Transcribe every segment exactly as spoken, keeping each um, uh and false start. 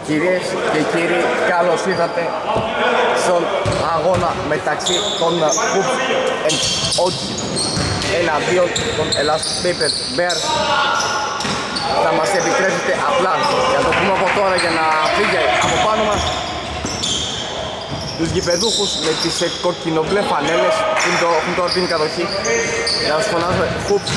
Κυρίες και κύριοι, καλώς ήρθατε στον αγώνα μεταξύ των Hoops and Odds εναντίον των Ελλάς Paper Bears. Θα μας επιτρέψετε απλά για το πούμε από τώρα για να φύγει από πάνω μας τους γηπεδούχους με τις κοκκινομπλε φανέλες που έχουν τώρα την κατοχή, για να τους φωνάζουμε Hoops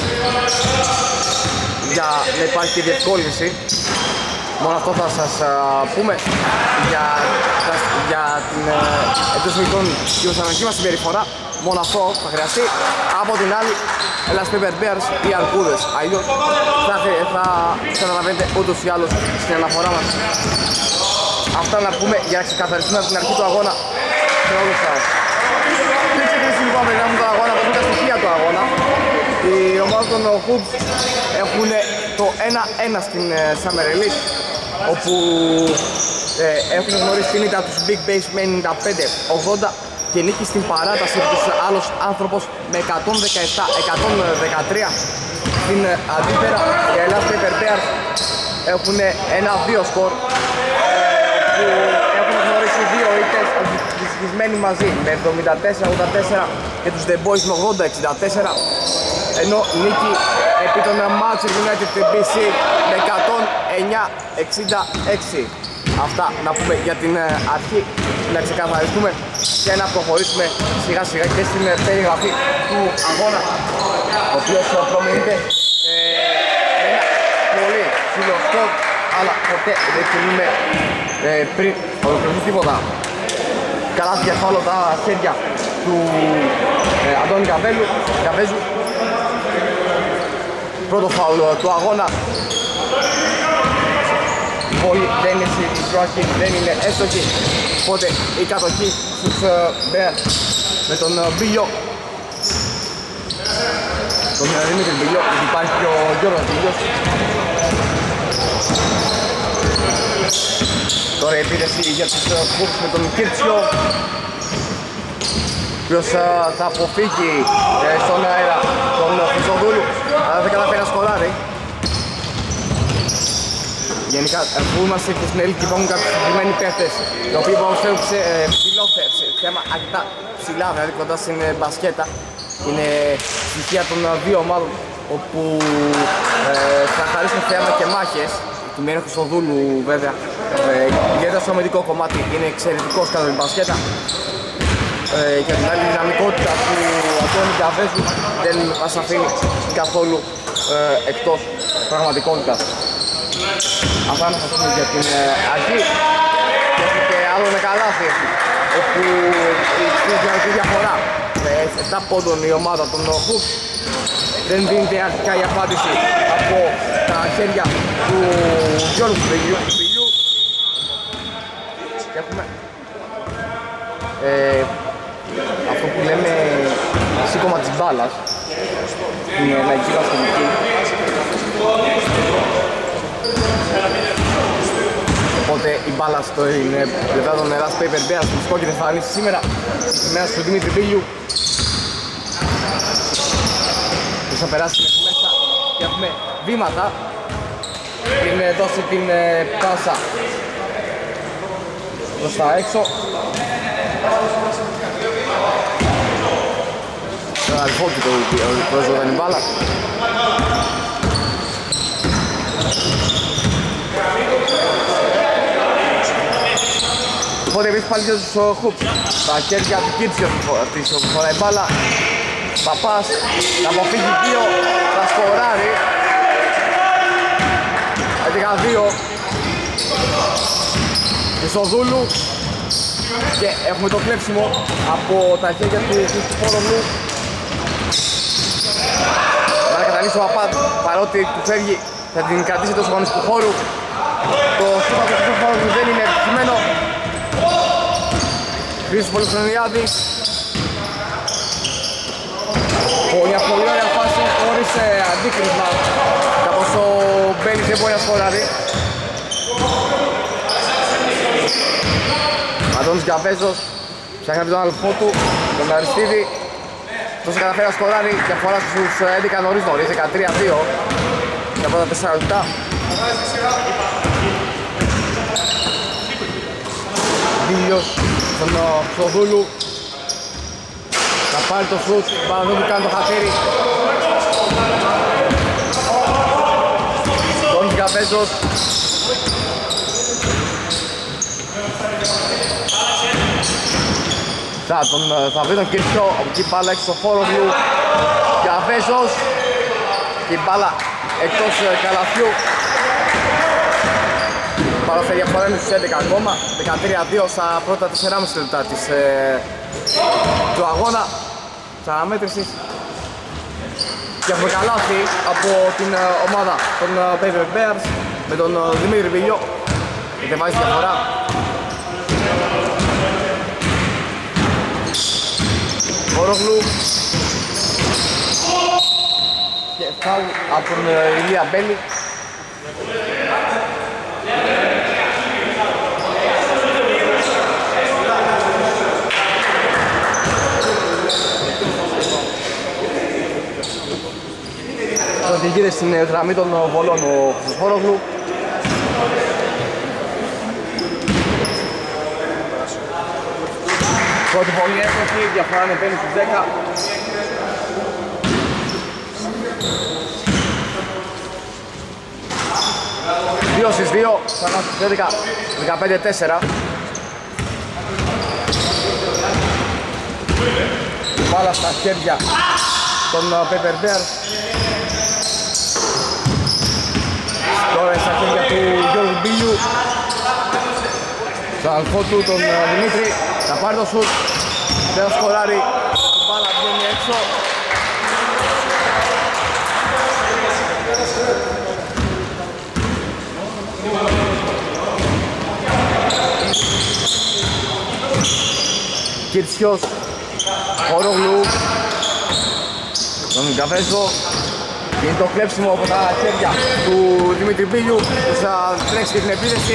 για να υπάρχει και διευκόλυνση. Μόνο αυτό θα σας α, πούμε για, για την ε, εντός μυϊκών κοινωνική μας συμπεριφορά. Μόνο αυτό θα χρειαστεί. Από την άλλη, Ελλάς Paper Bears ή αρκούδες. Αλλιώς θα, θα καταλαβαίνετε ούτως ή άλλως στην αναφορά μας. Αυτά να πούμε για να ξεκαθαριστούμε από την αρχή του αγώνα σε όλους σας. Πριν ξεκινήσει λοιπόν να περιγράφουμε τον αγώνα, από τα στοιχεία του αγώνα. Οι ομάδες των Hoops έχουν το ένα ένα στην uh, Summer Elite, όπου ε, έχουν γνωρίσει την ήττα τους Big Base με ενενήντα πέντε ογδόντα και νίκη στην παράταση τους άλλος άνθρωπος με εκατόν δεκαεπτά εκατόν δεκατρία. Στην uh, αντίπερα οι Ελλάς Paper Bears έχουν ένα δύο σκορ, ε, που έχουν γνωρίσει δύο ήττες δυστυχισμένοι μαζί με εβδομήντα τέσσερα ογδόντα τέσσερα και τους The Boys με ογδόντα εξήντα τέσσερα, ενώ νίκη επί των Manchester United μπι σι με εκατόν εννιά εξήντα έξι. Αυτά να πούμε για την αρχή, να ξεκαθαριστούμε και να προχωρήσουμε σιγά σιγά και στην περιγραφή του αγώνα, ο οποίος προμηνείται ε, με ένα πολύ ψηλό σκορ, αλλά ποτέ δεν κινούμε ε, πριν ολοκληρωθεί τίποτα. Καλά διαφάλω τα χέρια του ε, Αντώνη Καβέλου, Καβέζου. Πρώτο φάουλ του αγώνα. Πολύ δεν είναι στην προαχή, δεν είναι έστοχη. Οπότε η κατοχή στους Bears με τον Μπίλιο, τον Δημήτρη Μπίλιο, υπάρχει και ο Γιώργος Μπίλιος. Τώρα η επίθεση για τους Hoops με τον Κίρτσιο, ο οποίος θα αποφύγει στον αέρα τον Χρυσοδούλου, αλλά δεν καταφέρει να σκοράρει. Γενικά, που είμαστε και στην Ελίκη υπάρχουν κάποιοι συγκεκριμένοι παίχτες, οι οποίοι μπορούν σε ψηλό θέμα αρκετά ψηλά, δηλαδή κοντά στην μπασκέτα. Είναι στοιχεία των δύο ομάδων, όπου ε, θα χαρίσουν θέαμα και μάχες. Του Μένου Χρυσοδούλου βέβαια, ε, ιδιαίτερα στο αμυντικό κομμάτι είναι εξαιρετικός κατά την μπασκέτα. Ε, και την άλλη δυναμικότητα του Αντώνη Καβέζου δεν μας αφήνει καθόλου ε, εκτός πραγματικότητας. Αυτά να σας πούμε για την ε, αρχή. Και έχει και άλλο με καλάθι, όπου η δυναμική διαφορά με επτά πόντων η ομάδα των Hoops δεν δίνεται αρχικά η απάντηση από τα χέρια του Γιώργου Μπιλιού. Και έχουμε ε, αυτό που λέμε σήκωμα της μπάλας, την λαϊκή βασιλική. Οπότε η μπάλα στο είναι πλευρά των Ελλάς Paper Bears που σκόκκινες εμφανίσεις σήμερα, σήμερα στον Δημήτρη Μπίλιου. Θα περάσει μέσα και έχουμε βήματα πριν δώσει την πάσα προς τα έξω. Τον Αλφόκη το πρόσβοταν η μπάλα. Οπότε επίσης πάλι και τους Hoops, τα χέρια του Κίτσιο της φοράει μπάλα. Παπάς θα αποφύγει δύο, θα σκοράρει έντεκα δύο Χρυσοδούλου και έχουμε το κλέψιμο από τα χέρια του Χριστοφόρογλου. Να καταλήξει ο Παπάς, παρότι του φεύγει θα την κρατήσει τόσο γονείς του χώρου. Το σούτ του Χριστοφόρογλου δεν είναι επιτυχημένο. Χρήστος Πολυχρονιάδης. Μια πολύ ωραία φάση χωρίς ε, αντίκρισμα, καθώς ο Μπέλης δεν μπορεί να σκοράρει. Αντώνης Γκαβέζος ψάχνει από τον αδελφό του, τον Αριστίδη. Τόσο καταφέρει να σκοράρει και αφορά στους έντεκα νωρίς νωρίς, δεκατρία δύο για πρώτα τέσσερα λεπτά. Βίλιος στον Χρυσοδούλου. Θα πάρει το σουτ, πάνω δεν του κάνει το χατήρι. Τον Καπέζος. Θα, τον, θα βρει τον Κυρσιό, από εκεί μπάλα έξω στο Φόρογλου. Καπέζος. Και η μπάλα εκτός καλαθιού. Μπάλα θα διαφορά είναι στους έντεκα ακόμα. δεκατρία δύο στα πρώτα τέσσερα και μισό λεπτά της, ε, του αγώνα της αναμέτρησης. Και έχουμε καλάθι από την ε, ομάδα των ε, Paper Bears με τον ε, Δημήτρη Βιλιό. Και βάζει διαφορά. Χορόγλου. Και φάουλ από τον ε, Ηλία Μπέλη. Οδηγείται στην γραμμή των βολών ο Χρυσοχόρογλου. Πρώτη βολή εύκολη, διαφορά ανεβαίνει στους δέκα. δύο στις δύο, ξανά στους έντεκα, δεκαπέντε τέσσερα. Μπάλα στα χέρια των Paper Bears. Τώρα στα χέρια του Γιώργου Μπίλιου. Στον αλφό του τον Δημήτρη. Θα πάρει το σουτ. Δεν θα σκοράρει. Η μπάλα βγαίνει έξω. Κίρτσιος. Χορόγλου. Τον Καβέζο. Είναι το κλέψιμο από τα χέρια του Δημήτρη Μπίλιου που θα τρέξει και την επίθεση.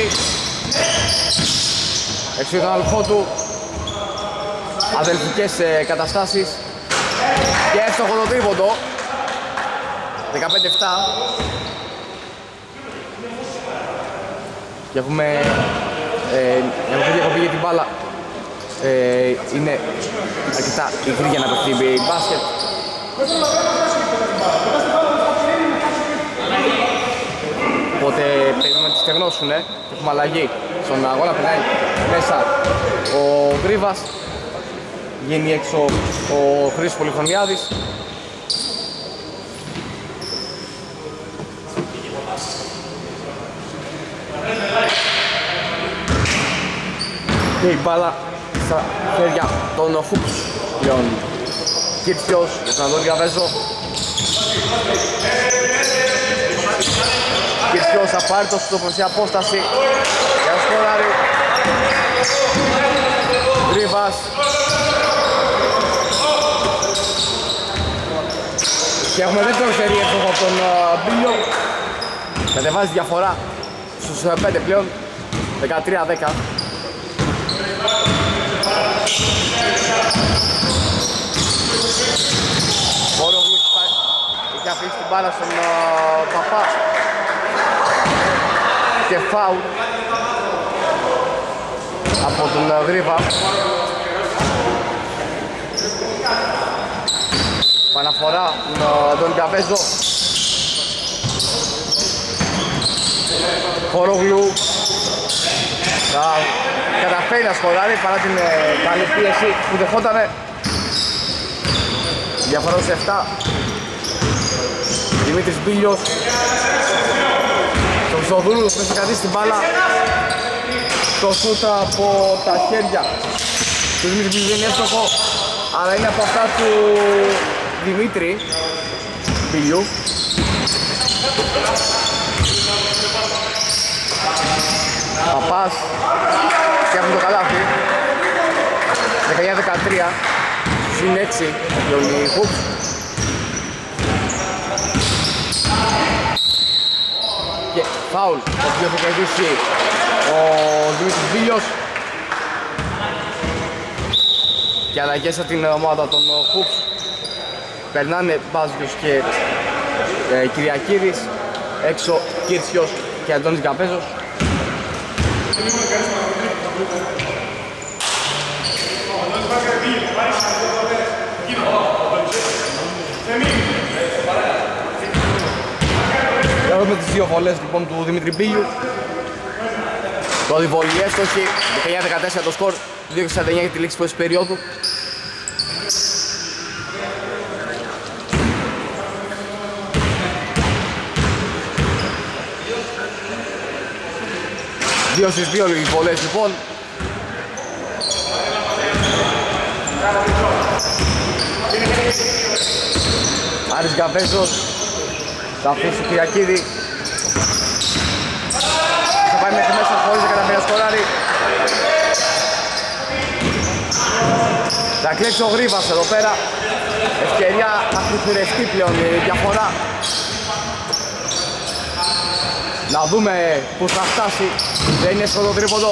Έξω τον αλφό του. Αδελφικές καταστάσεις. Και εύστοχο το τρίποντο. δεκαπέντε επτά. Και έχουμε ε, έχουμε διακοπή για την μπάλα. Ε, είναι αρκετά υγρή για να παιχνίδι μπάσκετ. Οπότε περιμένουμε να τις στεγνώσουν, ε. Έχουμε αλλαγή στον αγώνα, περνάει μέσα ο Γρίβας, γίνει έξω ο Χρήστος Πολυχρονιάδης. Και η μπάλα στα χέρια των Hoops πλέον. Κίρτσιος για τον Αντώνη Καβέζο. Κίρτσιος θα πάρει το στο απόσταση για να σκοράρει. Γρίβας. Και έχουμε δεύτερο σερί εύστοχο από τον Μπίλιο. Κατεβάζει διαφορά στους πέντε πλέον. δεκατρία δέκα. Χορόγλου έχει αφήσει την μπάλα στον uh, Παπά και φάουλ από τον uh, Γρίβα. Παναφορά uh, τον Καβέζο. Χορόγλου θα καταφέρει να σκοράρει παρά την uh, καλή πίεση που δεχότανε. Διαφορά σε επτά. Δημήτρης Μπίλιος. Τον Χρυσοδούλου θα κρατήσει την μπάλα. Το σούτ από τα χέρια του Δημήτρη Μπίλιου δεν είναι εύστοχο, αλλά είναι από αυτά του Δημήτρη Μπίλιου. Παπάς φτιάχνει το καλάθι. δεκαεννιά δεκατρία. Συν έξι για όλοι οι Hoops. Και φάουλ, το οποίο θα κερδίσει ο Δημήτρης Μπίλιος. Και αλλαγές από την ομάδα των Hoops. Περνάνε Μπάζιος και ε, Κυριακίδης. Έξω Κίρτσιος και Αντώνης Καπέζος. Για δούμε τις δύο βολές λοιπόν του Δημήτρη Μπίλιου. Το διβολή έστοχη, δεκαεννιά δεκατέσσερα το σκορ, δύο σαράντα εννιά για τη λήξη πρώτης περίοδου. Δύο στις δύο οι βολές λοιπόν. Άρης Γκαβέζος θα αφήσει ο Κυριακίδη. Θα πάει μέχρι μέσα χωρίς να καταφέρει να σκοράρει. Θα κλέψει ο Γρίβας εδώ πέρα. Ευκαιρία να κουκουρευτεί πλέον η διαφορά. Να δούμε που θα φτάσει. Δεν είναι εύκολο το τρίποντο.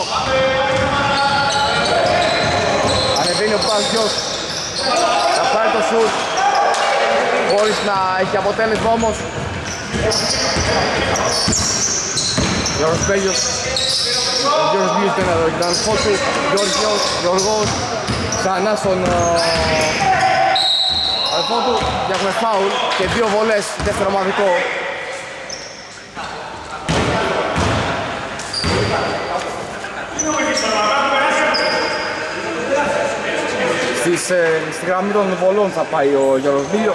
Ανεβαίνει ο Παζιός. Θα πάρει το σουτ χωρίς να έχει αποτέλεσμα όμως. Γιώργος Πέγιος. Ο Γιώργος Μπίλιος ήταν εδώ, ήταν φώτου. Γιώργος, Γιώργος. Ξανά στον αδελφό του. Και έχουμε φάουλ και δύο βολές, δεύτερο ομαδικό. Στις, ε, στη γραμμή των βολών θα πάει ο Γιώργος Μπίλιος.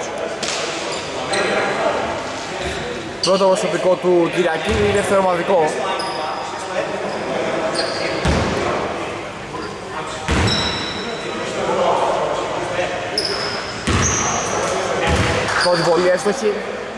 Πρώτο προσωπικό του Κυριακή, δεύτερο ομαδικό. Πρώτη βολή έστοχη.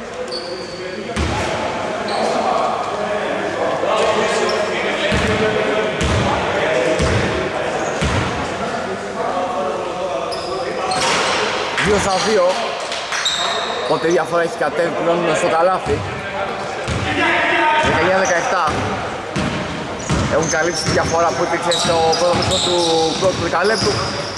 δύο στα δύο. Οπότε η διαφορά έχει κατέβει πλέον στο καλάθι. δεκαεννιά δεκαεπτά. Έχουν καλύψει τη διαφορά που υπήρξε στο πρώτο μισό του πρώτου δεκαλέπτου.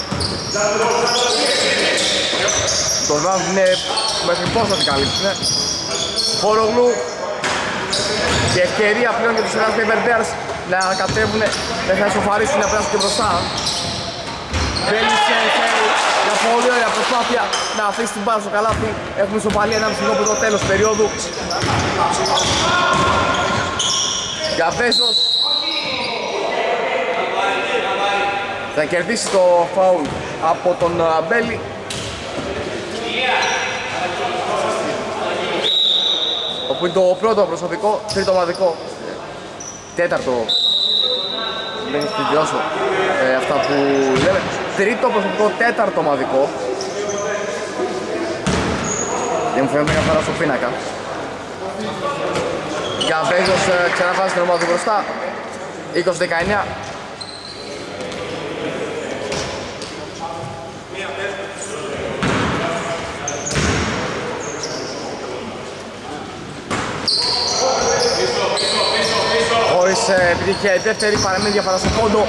Το ράβδι είναι μέχρι πώς θα την καλύψουν. Χορογλου. Και ευκαιρία πλέον για τους Ελλάδες Paper Bears να κατέβουν, δεν θα ισοφαρίσουν, να περάσουν και μπροστά. Μπαίνει σε μια πολύ ωραία προσπάθεια να αφήσει την μπάλα στο καλάθι. Έχουμε ισοπαλία ένα μισό από το τέλος περίοδου. Γκαβέζος θα κερδίσει το φάουλ από τον Μπέλη. Όπου είναι το πρώτο προσωπικό, τρίτο ομαδικό, τέταρτο, δεν έχει πληρώσω ε, αυτά που λέμε, τρίτο προσωπικό, τέταρτο ομαδικό. Δεν μου φαίνεται καθαρά στο πίνακα. Γκαβέζος ε, ξαναβάζει την ομάδα του μπροστά, είκοσι δεκαεννιά. Χωρίς επιτυχία η δεύτερη, παραμένει διαφορά στο πόντο.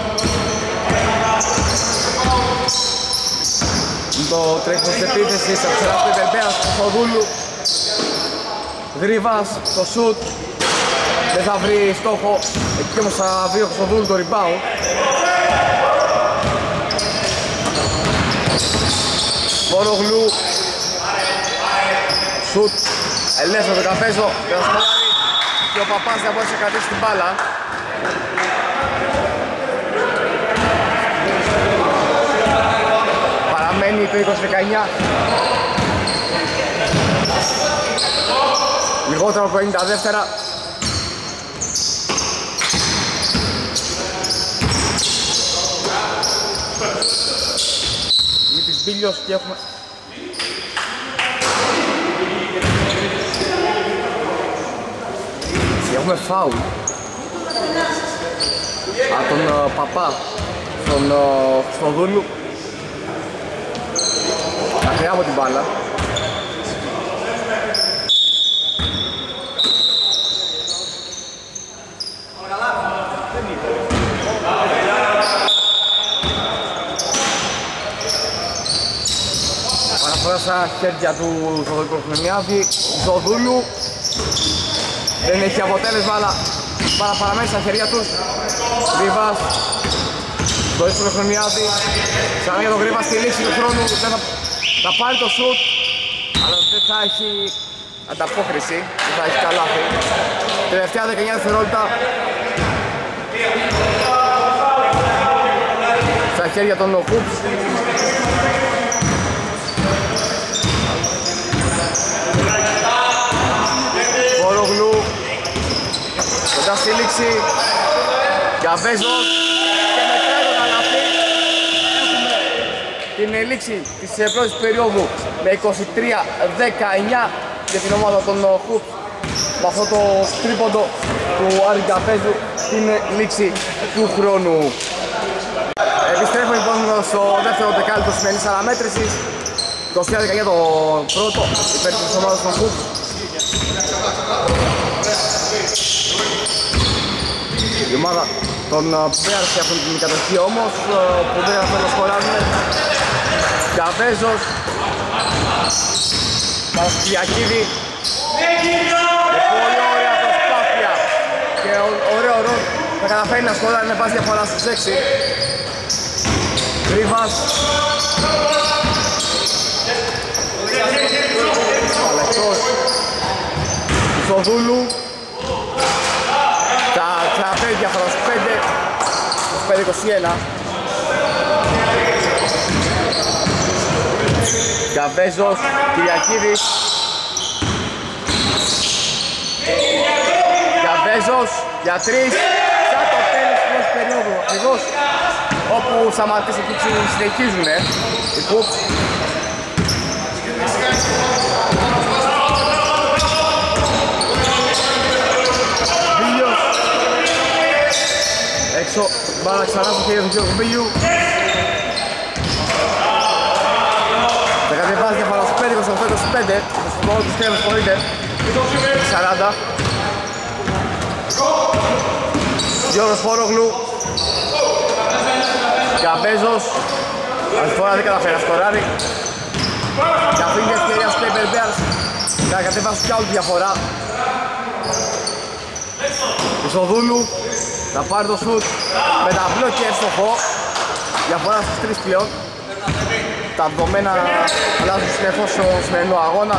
Το τρέχουμε της επίθεσης από τους Ελλάδες Paper Bears του Θοδούλου. Γρίβας, το σουτ. Δεν θα βρει στόχο, εκεί όμως θα βρει ο Θοδούλου το rebound. Βορογλου. Σουτ. Ελεύθερο το Καφέζο. Και ο Παπάς δεν μπορούσε να κρατήσει την μπάλα. Παραμένει το είκοσι δεκαεννιά. Λιγότερο από ενενήντα δεύτερα. Μήτης Μπίλιος και έχουμε... Έχουμε φάουλ από τον uh, Παπά στον uh, Χρυστοδούλου. Μακριά από την μπάλα. Παραφορά στα χέρια του Θοδωρικού Χρονιάδη, Ζοδούλου. Δεν έχει αποτέλεσμα, αλλά παραμένει στα χέρια τους. Ρίβας. Το ίσπρο χρονιάτη. Ξανά για τον Γρήβα στη λήξη του χρόνου. Δεν θα, θα πάρει το σουτ. Αλλά δεν θα έχει ανταπόκριση. Δεν θα έχει καλάθι. Τελευταία δεκαεννιά δευτερόλεπτα. Στα χέρια των Hoops. Βορογλου. Κοντά στη λήξη. Γκαβέζος. Και μετράει τον καλάθι. Έχουμε την λήξη της πρώτης περίοδου με είκοσι τρία δεκαεννιά για την ομάδα των Hoops. Με αυτό το τρίποντο του Άρη Γκαβέζου στην λήξη του χρόνου. Επιστρέφω λοιπόν στο δεύτερο δεκάλεπτο της σημερινής αναμέτρησης. είκοσι τρία δεκαεννιά το πρώτο υπέρ της ομάδας των Hoops. Η ομάδα των Bears έχουν την κατοχή όμως που δεν θα να σκοράζουν. Γκαβέζος Πασχιακίδη με πολύ ωραία προσπάθεια και ωραίο ρόλ θα καταφέρει να σκοράρει με πάση διαφορά στους έξι. Γρήβας Αλεξός Ισοδούλου τα ξαναφέρει διαφορά στους πέντε στους πέντε είκοσι ένα. Γκαβέζος, Κυριακίδης Γκαβέζος για τρεις σαν το τέλος της πρώτης περίοδου ακριβώς όπου σταματήσει και συνεχίζουνε οι Hoops. Βίλιος έξω, μπάλα ξανά στο χέρι του Γιώργου Βίλιου. Θα κατεβάζει διαφορά στους πέντε είκοσι οκτώ είκοσι πέντε στο κόμμα του Στέλνος χωρίτε σαράντα. Γιώργος Φορόγλου Γκαβέζος αυτή φορά δεν καταφέρει να σκοράρει και αυτή είναι η ευκαιρία στους Paper Bears να κατεβάσουν κι άλλη διαφορά. Ισοδούλου θα πάρει το σουτ με ταμπλό και εύστοχο, διαφορά στους τρεις πλέον. Τα δεδομένα αλλάζουν συνεχώς στο σημερινό αγώνα.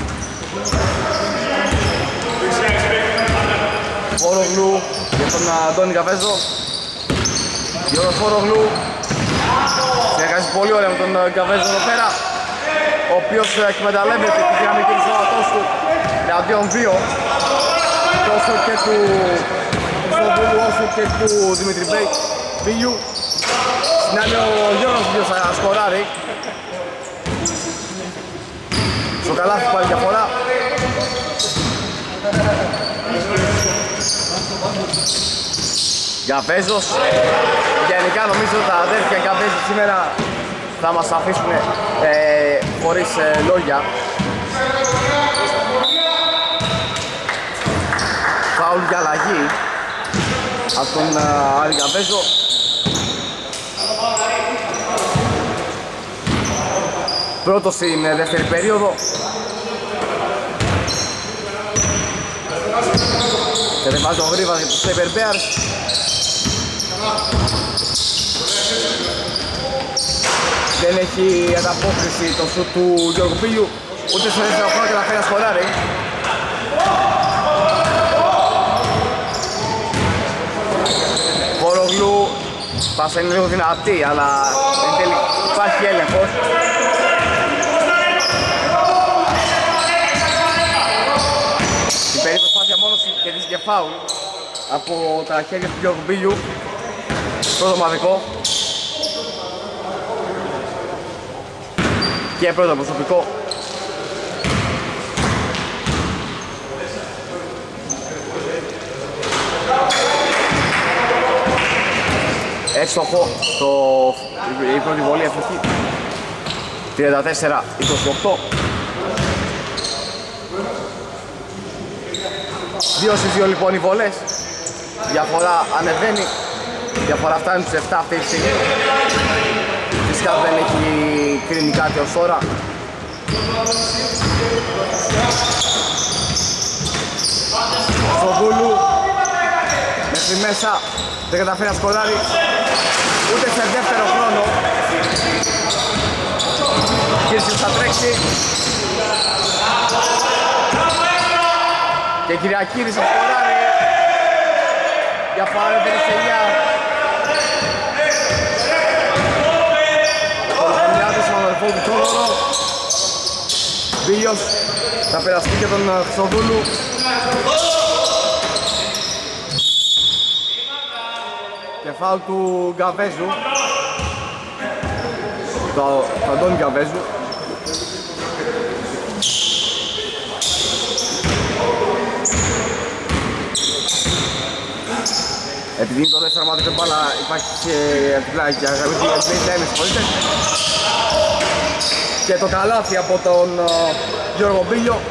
Φορογλου για τον Αντώνη Γκαβέζο. Γιώργος Φορογλου συνεργάζει πολύ ωραία με τον Γκαβέζο εδώ πέρα, ο οποίος εκμεταλλεύεται τη δυναμική του σώματός του εναντίον δύο τόσο και του Ισοδούλου όσο και του Δημήτρη Βίλιου. Στην άλλη ο Γιώργος Βίλιος θα σκοράρει. Στο καλάθι πάλι διαφορά. Γκαβέζος. Γενικά νομίζω τα αδέρφια Γκαβέζος σήμερα θα μας αφήσουν ε, χωρίς ε, λόγια. Φάουλ για αλλαγή από τον uh, Άρη Γκαβέζο. Πρώτο στην uh, δεύτερη περίοδο. Κατεβάζει ο Γρήβας για τους Paper Bears. Δεν έχει ανταπόκριση το σουτ του Γιώργου Πίλιου, ούτε στο δεύτερο χρόνο καταφέρει να σκοράρει. Φορογλου, πάσα είναι λίγο δυνατή, αλλά εν τέλει υπάρχει έλεγχος. Την περίπτωση προσπάθεια μόνος κερδίζει και φάουλ από τα χέρια του Γιώργου Πίλιου. Πρώτο μαδικό και πρώτο προσωπικό. Εύστοχο το... η πρώτη βολή εύστοχη. τριάντα τέσσερα είκοσι οκτώ. Δύο στις δύο λοιπόν οι βολές. Διαφορά ανεβαίνει. Διαφορά φτάνει στους επτά αυτή τη στιγμή. Φυσικά δεν έχει κρίνει κάτι ως τώρα. Στο Δούλου μέχρι μέσα, δεν καταφέρει να σκοράρει ούτε σε δεύτερο χρόνο. Κύρσιος θα τρέξει και Κυριακίδης θα σκοράρει. Διαφορά δεν είναι σε εννιά. Ο Χωνιάδης με τον αδερφό του Τσόδωρο. Βίλιος θα περαστεί και τον Χρυσοδούλου. Και φάουλ του Γκαβέζου, του Αντώνη Γκαβέζου. Επειδή είναι το δεύτερο μάτι και μπάλα υπάρχει και πλάγια, και το καλάθι από τον uh, Γιώργο Μπίλιο.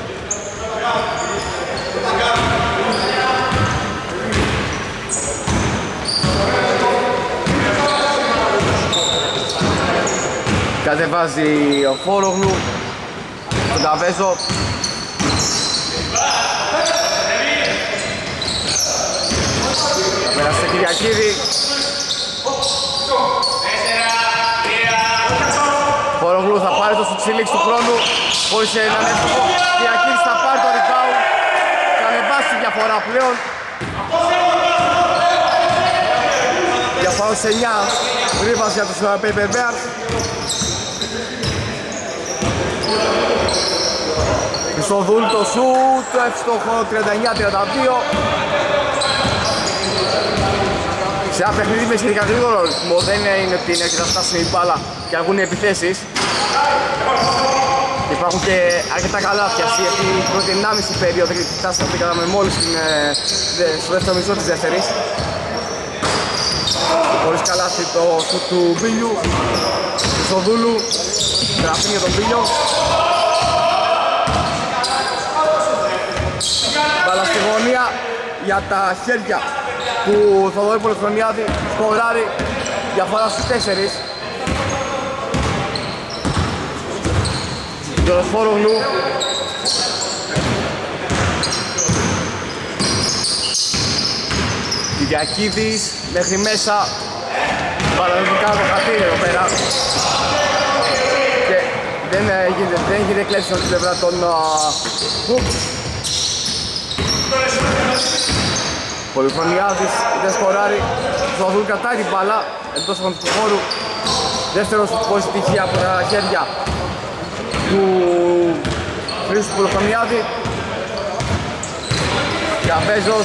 Κατεβάζει ο Φόρογλου τον Καβέζο. Θα περάσει το Κυριακίδη. Φόρογλου θα πάρει το σουτσίλιξ του χρόνου χωρίς έναν εύστοχο. Κυριακίδης θα πάρει το rebound. Θα ανεβάσει τη διαφορά πλέον. Διαφορά σε εννιά. Ρίβας για τους Paper Bears. Χρυσοδούλ το σουτ, εύστοχο τριάντα εννιά τριάντα δύο. Σε ένα παιχνίδι με σχετικά γρήγορο ρυθμό, δεν είναι ότι είναι αρκετά στάσιμη η μπάλα και αργούν οι επιθέσεις. Υπάρχουν και αρκετά καλάθια, γιατί η πρώτη ενάμιση περίοδο και φτάσαμε ότι κάναμε μόλις στο δεύτερο μισό της δεύτερης. Χωρίς καλάθι το σουτ του Μπίλιου, Χρυσοδούλου, γραφή για τον Μπίλιο. Μπάλα στη γωνία για τα χέρια του Θοδωρή Πολυχρονιάδη, σκοράρει, διαφορά στους τέσσερις. Γιώργος Φόρογλου. Κυριακίδης μέχρι μέσα, παραδοτικά το χατήρι εδώ πέρα. Και δεν γίνεται, δεν γίνεται κλέψιμο στην πλευρά των Χουπ. Πολυχρονιάδης δεν σκοράρει, Ζωαδούλ κρατάει την μπάλα εντός αγωνιστικού χώρου. Δεύτερος χωρίς στοιχεία από τα χέρια του Χρήστου Πολυχρονιάδη. Καβέζος.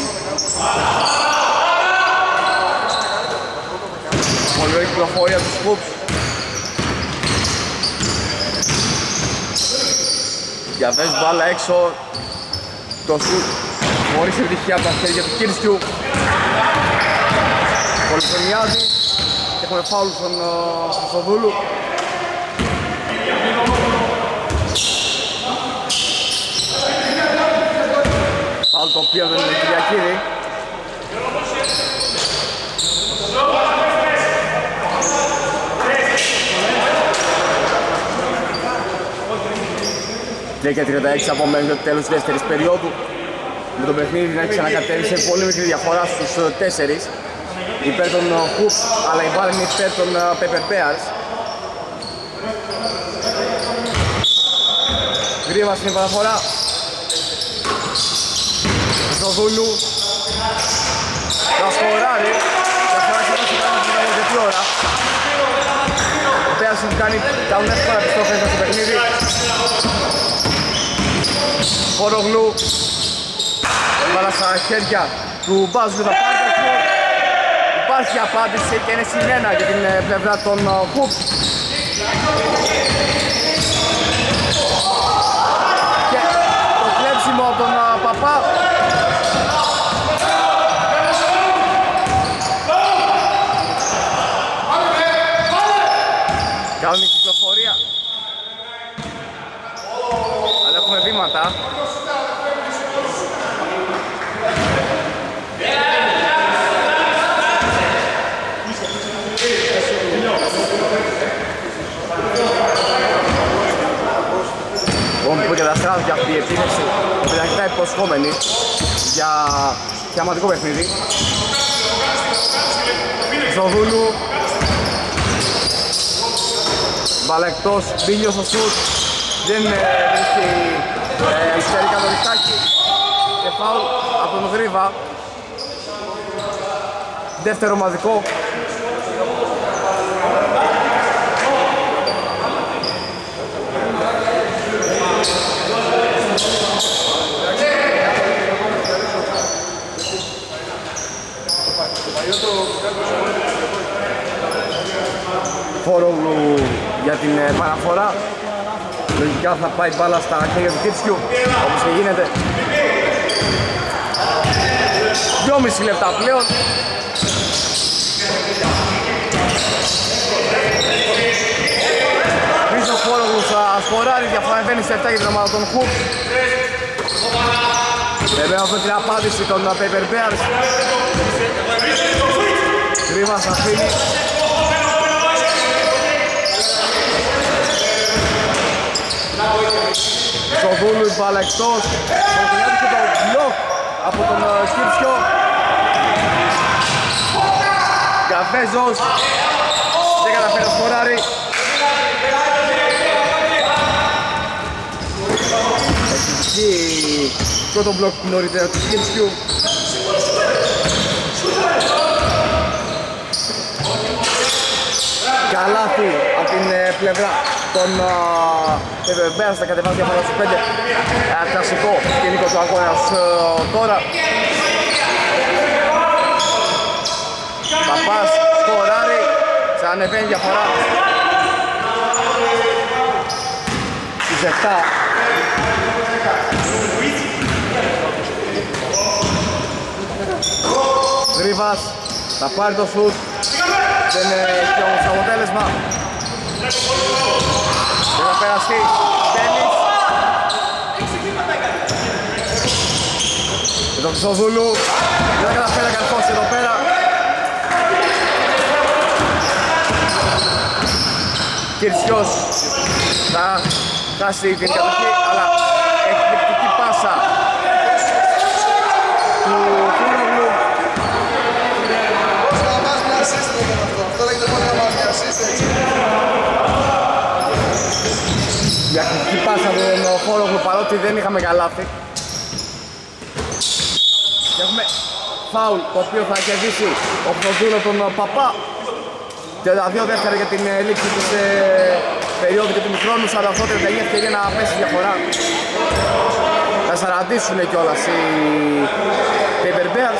Πολύ ωραία κυκλοφορία του Σκουπς. Καβέζος μπάλα έξω. Το σουτ χωρίς επιτυχία από τα χέρια του Κύρσιου. Πολυχρονιάδη. Και έχουμε φάουλ στον Χρυσοδούλου. Φάουλ το οποίο δεν είναι Κυριακίδη. τρία τριάντα έξι απομένει το τέλος της δεύτερης περίοδου. Με το παιχνίδι να έχει ξανακατέβει σε πολύ μικρή διαφορά στους τέσσερις υπέρ των Hoops, αλλά η μπάλα είναι υπέρ των Paper Bears. Γρήγορα στην παραφορά στο Δούλου. Θα σκοράρει. Διαφορά σε βάση κάνει την τέτοια ώρα. Ο Bears έχουν κάνει τα εύκολα επιστροφές στο παιχνίδι. Φόρογλου. Βάλα στα χέρια του Μπάζου θα πάρει το χώρο. Υπάρχει απάντηση και είναι συν ένα για την πλευρά των Hoops. Και το κλέψιμο από τον Παπά. Κάνουν η κυκλοφορία. Αλλά έχουμε βήματα. Που καταστράφηκε αυτή η επίθεση, ήταν αρκετά υποσχόμενη. για θεαματικό παιχνίδι. Ζοδούλου. Μπάλα εκτός, μπήγει στο σουτ. Δεν βρίσκει εσωτερικά το διχτάκι. Και φάουλ από τον Γρίβα. Δεύτερο ομαδικό. Φόρογλου για την παραφορά. Λογικά θα πάει μπάλα στα χέρια του Κίρτσιου, όπως και γίνεται. δυόμισι λεπτά πλέον. Πίσω Φόρογλου θα σκοράρει, διαφορά μπαίνει σε επτά για την ομάδα των Χουκ. Βέβαια με την απάντηση των Paper Bears. Γρήβας αφήνει. Σοδούλου η μπάλα εκτός. Προτελειάζει και το μπλοκ από τον Κίρτσιο. Καφέζος δεν καταφέρει να σκοράρει. Έχει πρώτο μπλοκ νωρίτερα του Κίρτσιου. Καλάθι από την πλευρά των Bears, θα κατεβάσει διαφορά στους πέντε. Κλασικό σκηνικό του αγώνας τώρα. Παπάς σκοράρει, ξανανεβαίνει διαφορά στους επτά. Γρήβας θα πάρει το σουτ. Δεν έχει όμως αποτέλεσμα. Δεν θα περαστεί. Τένις. Με τον Χρυσοδούλου. Δεν θα καταφέρει να καρφώσει εδώ πέρα. Κυρσιός θα χάσει την κατοχή, αλλά εκπληκτική πάσα του Φούρογλου. Διακριτική πάσα από τον Φόρογλου, παρότι δεν είχαμε καλάθι. Και έχουμε φάουλ, το οποίο θα κερδίσει ο Φροντούλο τον Παπά. τριάντα δύο δεύτερα για την λήξη της ε, περίοδου και του μικρόνου. σαράντα οκτώ τριάντα εννιά ευκαιρία να πέσει διαφορά. Θα σαραντήσουν κιόλας οι Paper Bears.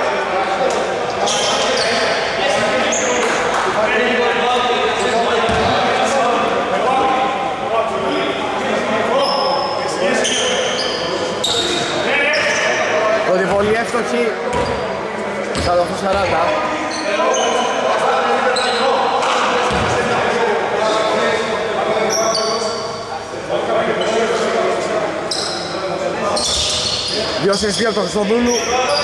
Πρώτη βολή εύστοχη, σαράντα οκτώ σαράντα. δύο σε δύο από τον Χρυσοδούλου.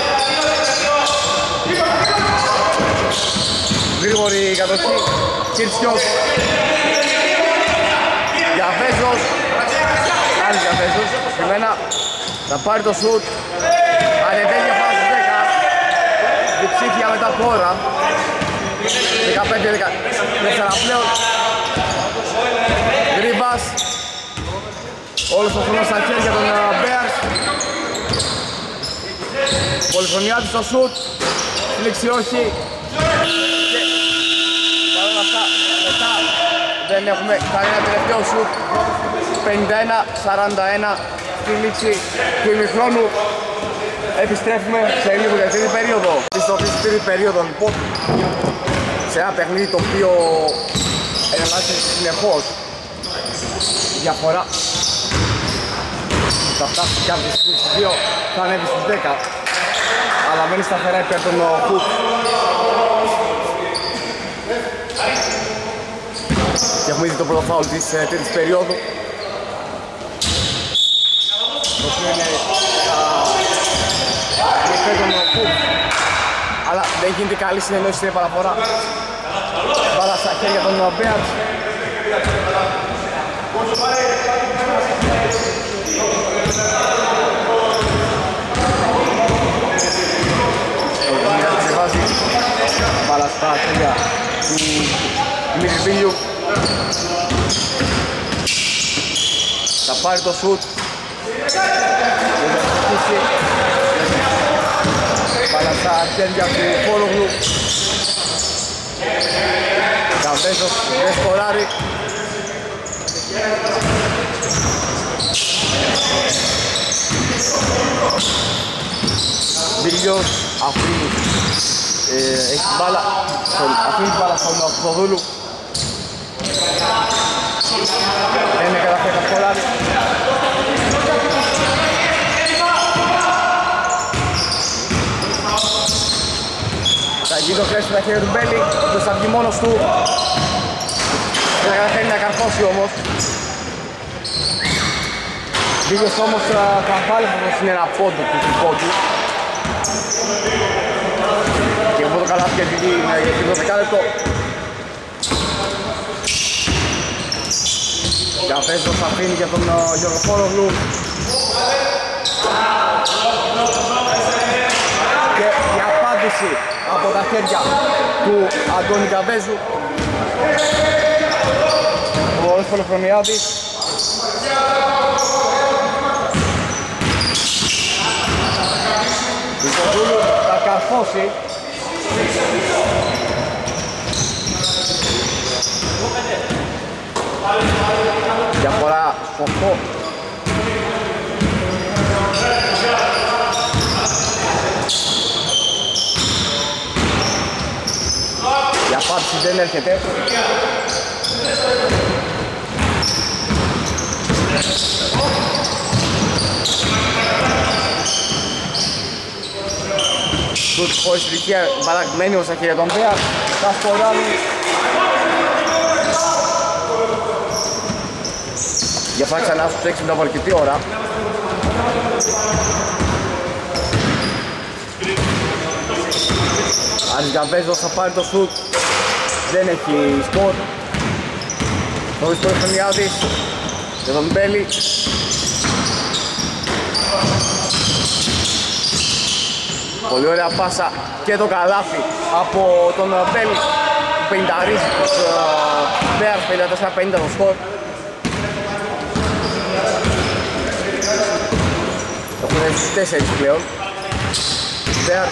Γρήγορη κατοχή, Κίρτσιος. Διαβέζος. Άλλη Διαβέζος, συγκεκριμένα θα πάρει το σουτ. Ανεβαίνει διαφορά στους δέκα. Διψήφια μετά τώρα. δεκαπέντε δεκατέσσερα πλέον. Γρήβας. Όλος ο χρόνος στα χέρια των Bears. Πολυφωνιά του στο σουτ. Φλήξη όχι. Και παρόλα αυτά μετά δεν έχουμε κανένα τελευταίο σουτ. πενήντα ένα σαράντα ένα στη λήξη του ημιχρόνου. Επιστρέφουμε σε λίγο για τρίτη περίοδο. Επιστροφή στη τρίτη περίοδο λοιπόν. Σε ένα παιχνίδι το οποίο εναλλάσσεται συνεχώς διαφορά. Θα φτάσει κάποια στιγμή στις δύο, θα ανέβει στις δέκα. Αλλά μένει σταθερά υπέρ των Χουκ. Και έχουμε ήδη το πρώτο φάουλ της ε, τρίτης περίοδου. Το οποίο είναι υπέρ των Χουκ. Αλλά δεν γίνεται καλή συνεννόηση στην παραφορά. Μπάλα στα χέρια των Bears. του Δημήτρη Πίλιου. Θα πάρει το σουτ. Δεν θα στοιχήσει. Πάρα στα χέρια του Φόλογλου. Καβέζος δεν σκοράρει. Βίλιος αφήνει, ε, έχει την μπάλα, αφήνει την μπάλα στον Χρυστοδούλου. Δεν είναι καταφέρει να σκοράρει. Θα γίνει το κλέψει στα χέρια του Μπέλη, δεν θα βγει μόνος του. Δεν θα καταφέρει να καρφώσει όμως. Βίλιος όμως θα βάλει πως είναι ένα πόντο του δικό του. Και από το καλάθι για το δεκάλεπτο. Καβέζος θα αφήνει για τον Γιώργο Φόλογλου. Και η απάντηση από τα χέρια του Αντώνη Καβέζου. Ο Βορός Πολυχρονιάδης. Η Κοντούλου θα καρφώσει. Διαφορά στο οκτώ. Η απάντηση δεν έρχεται. Σουτ χωρίς ηλικία, παραγμένη ως αχέρια τον Πέα. Θα σκοράρει. Για φά ξανά στους έξι μετά από αρκετή ώρα. Άρης Γκαβέζος θα πάρει το σουτ. Δεν έχει σκορ. Το Ιστόρης Χρονιάδης για τον Μπέλη. Πολύ ωραία πάσα και το καλάθι από τον Μπέλη που πενηνταρίζει τους Bears, πενήντα τέσσερα πενήντα το σκορ. Έχουν στις τέσσερις πλέον Bears.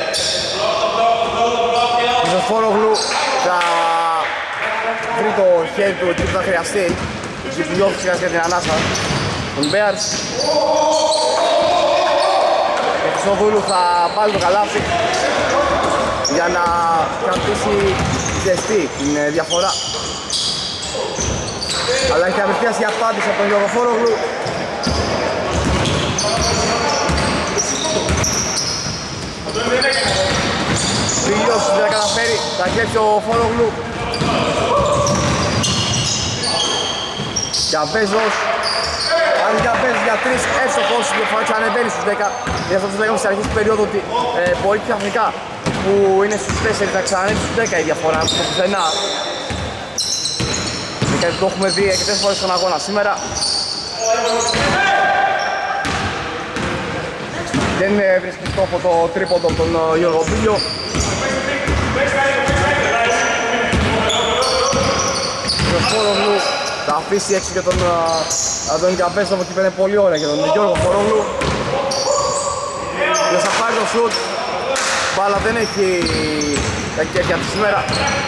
Ο Φόλογλου θα βρει το χέρι του εκεί που θα χρειαστεί, εκεί που νιώθει σιγά σιγά την ανάσα των Bears. Ο Χρυστοδούλου θα βάλει το καλάθι για να κρατήσει ζεστή την διαφορά. Αλλά έχει απευθείας η απάντηση από τον Γιώργο Φόλογλου. Βίλιος δεν θα καταφέρει, θα κλέψει ο Φόλογλου. Γκαβέζος. Αν Γκαβέζος για τρεις εύστοχος, η διαφορά και ανεβαίνει στους δέκα. Γι' αυτό τους λέγαμε στις αρχές του περίοδου ότι ε, μπορεί ξαφνικά που είναι στους τέσσερις να ξανανέβει στους δέκα η διαφορά από το πουθενά. Και το έχουμε δει αρκετές φορές στον αγώνα σήμερα. Δεν βρίσκει στόχο το τρίποντο από τον Γιώργο Βίλιο. Ο Φόλογλου θα αφήσει έξω και τον Αντώνη Καβέζο που είπε πολύ ωραία για τον Γιώργο Φόλογλου. Και θα πάρει το σουτ. Μπάλα δεν έχει τα κέρια του σήμερα.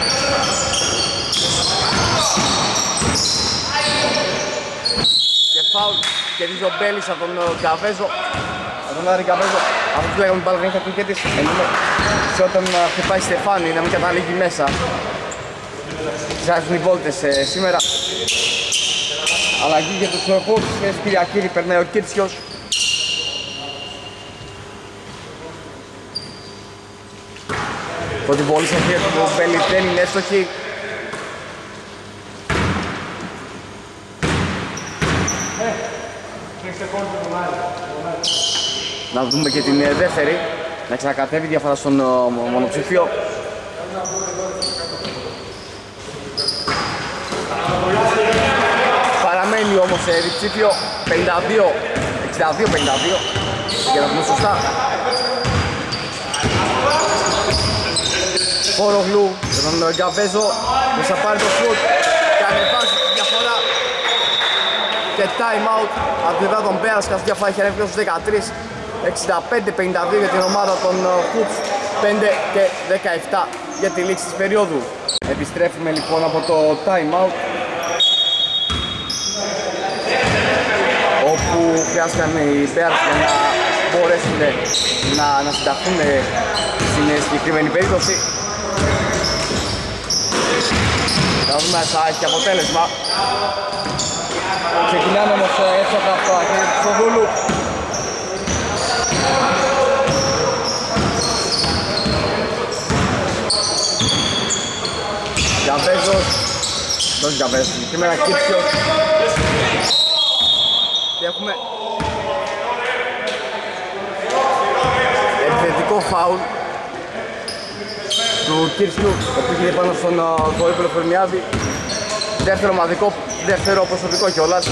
Και φάουλ κερδίζει ο Μπέλης από τον Καβέζο. Από τον Άρη Καβέζο. Αυτό που λέγαμε μπάλα δεν έχει τα κέρια της. Σε όταν χτυπάει Στεφάνη να μην καταλήγει μέσα. Ξάζουν οι βόλτες ε, σήμερα. Αλλαγή για τους Hawks και στην Κυριακήρη περνάει ο Κίρτσιος. Πρώτη βολή σε χέρια του Μπέλη δεν είναι εύστοχη. Να δούμε και την δεύτερη. Να ξανακατέβει διαφορά στον μονοψηφίο. Παραμένει όμως σε διψήφιο πενήντα δύο εξήντα δύο πενήντα δύο για να πούμε σωστά. Φόρογλου για τον Γκαβέζο που θα πάρει το σουτ και ανεβάζει τη διαφορά και time out από την πλευρά των Bears, καθώς διαφορά έχει ανέβει στους δεκατρείς, εξήντα πέντε πενήντα δύο για την ομάδα των Hoops, πέντε και δεκαεπτά για τη λήξη της περίοδου. Επιστρέφουμε λοιπόν από το time out, όπου χρειάστηκαν οι Bears για να μπορέσουν να, να συνταχθούν στην συγκεκριμένη περίπτωση. Θα δούμε αν θα έχει αποτέλεσμα. Ξεκινάμε όμως έτσι από το χέρι του Σοδούλου. Γκαβέζος, όχι Γκαβέζος, συγκεκριμένα Κίψιος. Και έχουμε επιθετικό φάουλ του Κίρσιου, ο οποίος είναι πάνω στον Βορύπολο Φορμιάδη. Δεύτερο ομαδικό, δεύτερο προσωπικό κιόλας.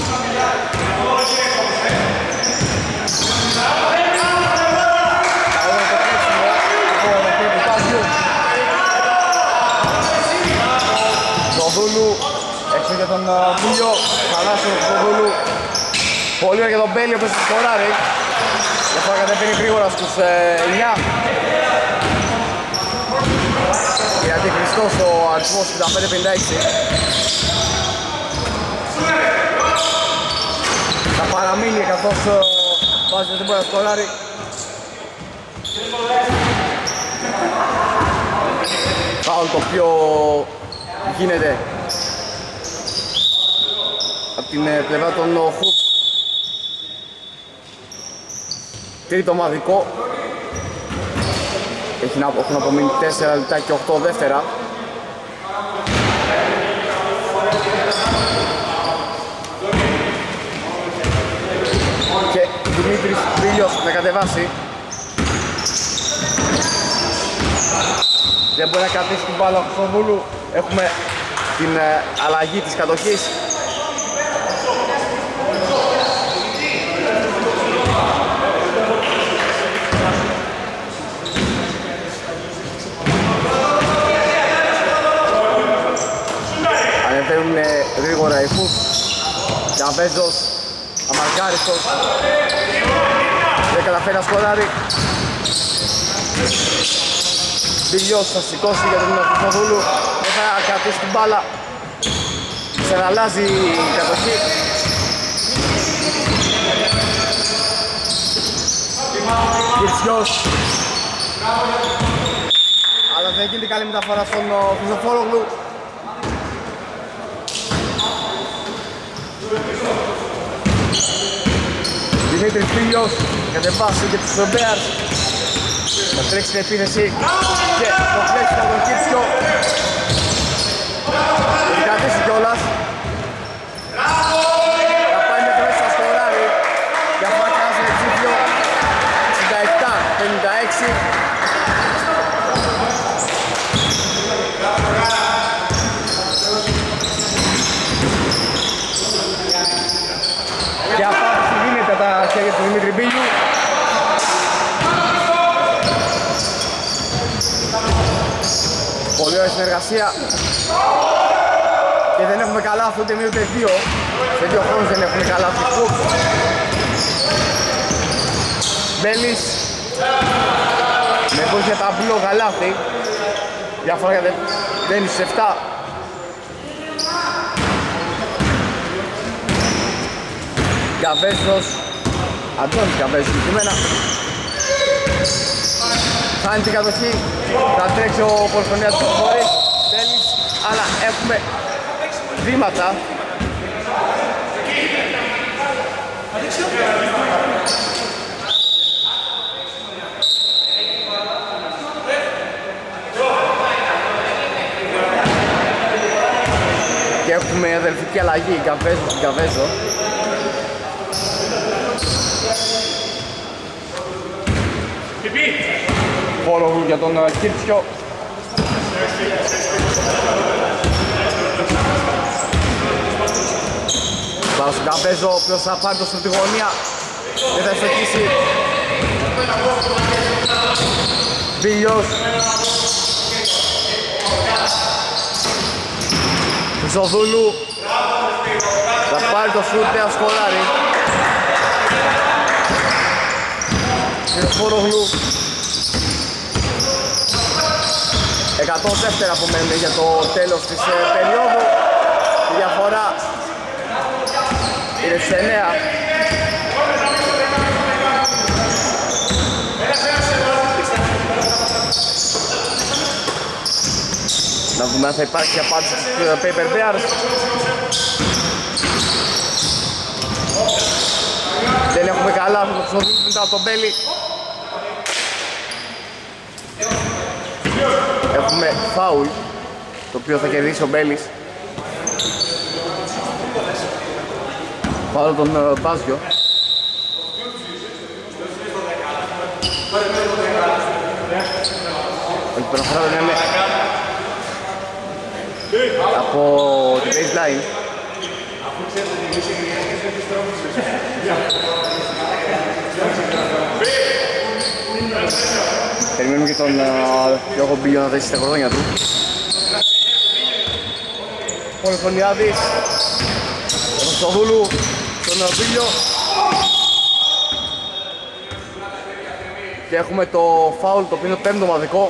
Ζοδούλου, έξω για τον Βούλιο, χαλάσσο του Ζοδούλου. Πολύ ωραία για τον Μπέλιο που στο σκοράρει. Γι' αυτό κατεβαίνει γρήγορα στους εννιά. Γιατί Χριστός ο αριθμός πενήντα πέντε πενήντα έξι. Θα παραμείνει καθώς βάζει δεν μπορεί να σκοράρει. Φάουλ το οποίο γίνεται από την πλευρά των Hoops. Τρίτο ομαδικό. Έχουν απομείνει τέσσερα λεπτά και οκτώ δεύτερα. Και Δημήτρης Βίλιος να κατεβάσει. Δεν μπορεί να κρατήσει την μπάλα του Σοδούλου. Έχουμε την ε, αλλαγή της κατοχής. Ανεβαίνουν γρήγορα οι Hoops. Γκαβέζος, αμαρκάριστος. Δεν καταφέρει να σκοράρει. Βιλιός θα σηκώσει για τον Χρυστοδούλου. Δεν θα κρατήσει την μπάλα. Ξαναλλάζει η κατοχή. Κυρσιός. Αλλά δεν γίνεται καλή μεταφορά στον Χρυστοφόρογλου. Δημήτρης Βίλιος κατεβάσει και τους Bears. Θα τρέξει την επίθεση και το κλέψει από τον Κίψιο. Θα την κρατήσει κιόλας. Θα πάει μέχρι μέσα στο ωράρι. Για αυτό να κάνει ένα ψήφιο εξήντα επτά πενήντα έξι. Και απάντηση γίνεται τα χέρια του Δημήτρη Μπίλιου. Πολύ ωραία συνεργασία. Και δεν έχουμε καλάθι ούτε μία ούτε δύο. Σε δύο χρόνους δεν έχουμε καλάθι. Μπέλης με βοήθεια ταμπλό καλάθι. Διαφορά δεν είναι στους επτά. Γκαβέζος, Αντώνης Γκαβέζος συγκεκριμένα. Χάνει την κατοχή, θα τρέξει ο Πολυφωνίας του χώρες. Τέλης, αλλά έχουμε βήματα. Και έχουμε αδελφική αλλαγή, Γκαβέζο στην Γκαβέζο. Φόρογλου για τον Κίρτσιο. Πάω στον Γκαβέζο, ο οποίος θα πάρει το στη γωνία. Δεν θα ευστοχίσει. Βίλιος. Ζοδούλου θα πάρει το σουτ, δεν θα σκοράρει. Χριστοφορογλου. εκατό δεύτερα απομένουν για το τέλος της ε, περίοδου. Η διαφορά είναι στις εννέα. Να δούμε αν θα υπάρξει απάντηση στους Paper Bears. Δεν έχουμε καλά, θα το ξοδούμε μετά από τον Μπέλη. Έχουμε φάουλ, το οποίο θα κερδίσει ο Μπέλης. Φάουλ τον uh, Μπάζιο. Όχι, προχωρά δεν είναι από την baseline. Περιμένουμε και τον Γιώργο Μπίλιο να δέσει στα κορδόνια του. Ο Πολυφωνιάδης, τον Στοδούλου, τον Μπίλιο. Και έχουμε το φάουλ, το οποίο είναι το πέμπτο ομαδικό.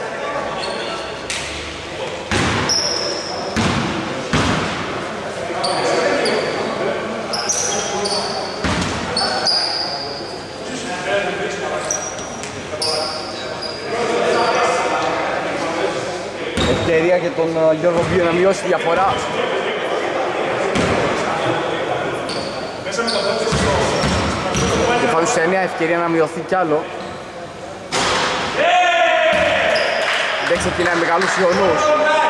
Ευκαιρία για τον Γιώργο Μπίλιο να μειώσει τη διαφορά. Και φάουλ σε εννέα, ευκαιρία να μειωθεί κι άλλο. Δεν ξεκινάει μεγάλους ιονούς.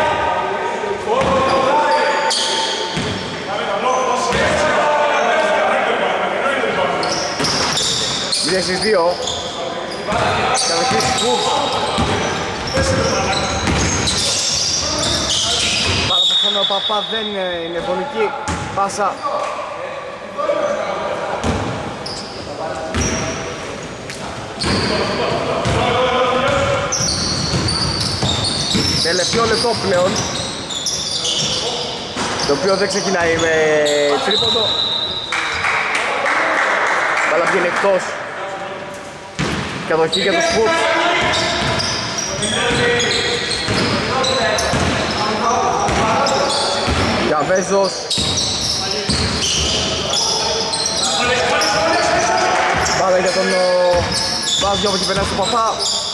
Μηδέν στις δύο. Κατοχή Σκουφ. Πάρα το χρόνο ο Παπά δεν είναι βολική. Πάσα. Τελευταίο λεπτό πλέον, το οποίο δεν ξεκινάει με τρίποντο. Μπάλα βγαίνει εκτός. Κατοχή για τους Σκουτς. Γιαβέζος. Μπάλα για τον Βάζιο από την περνάει στον Παπά.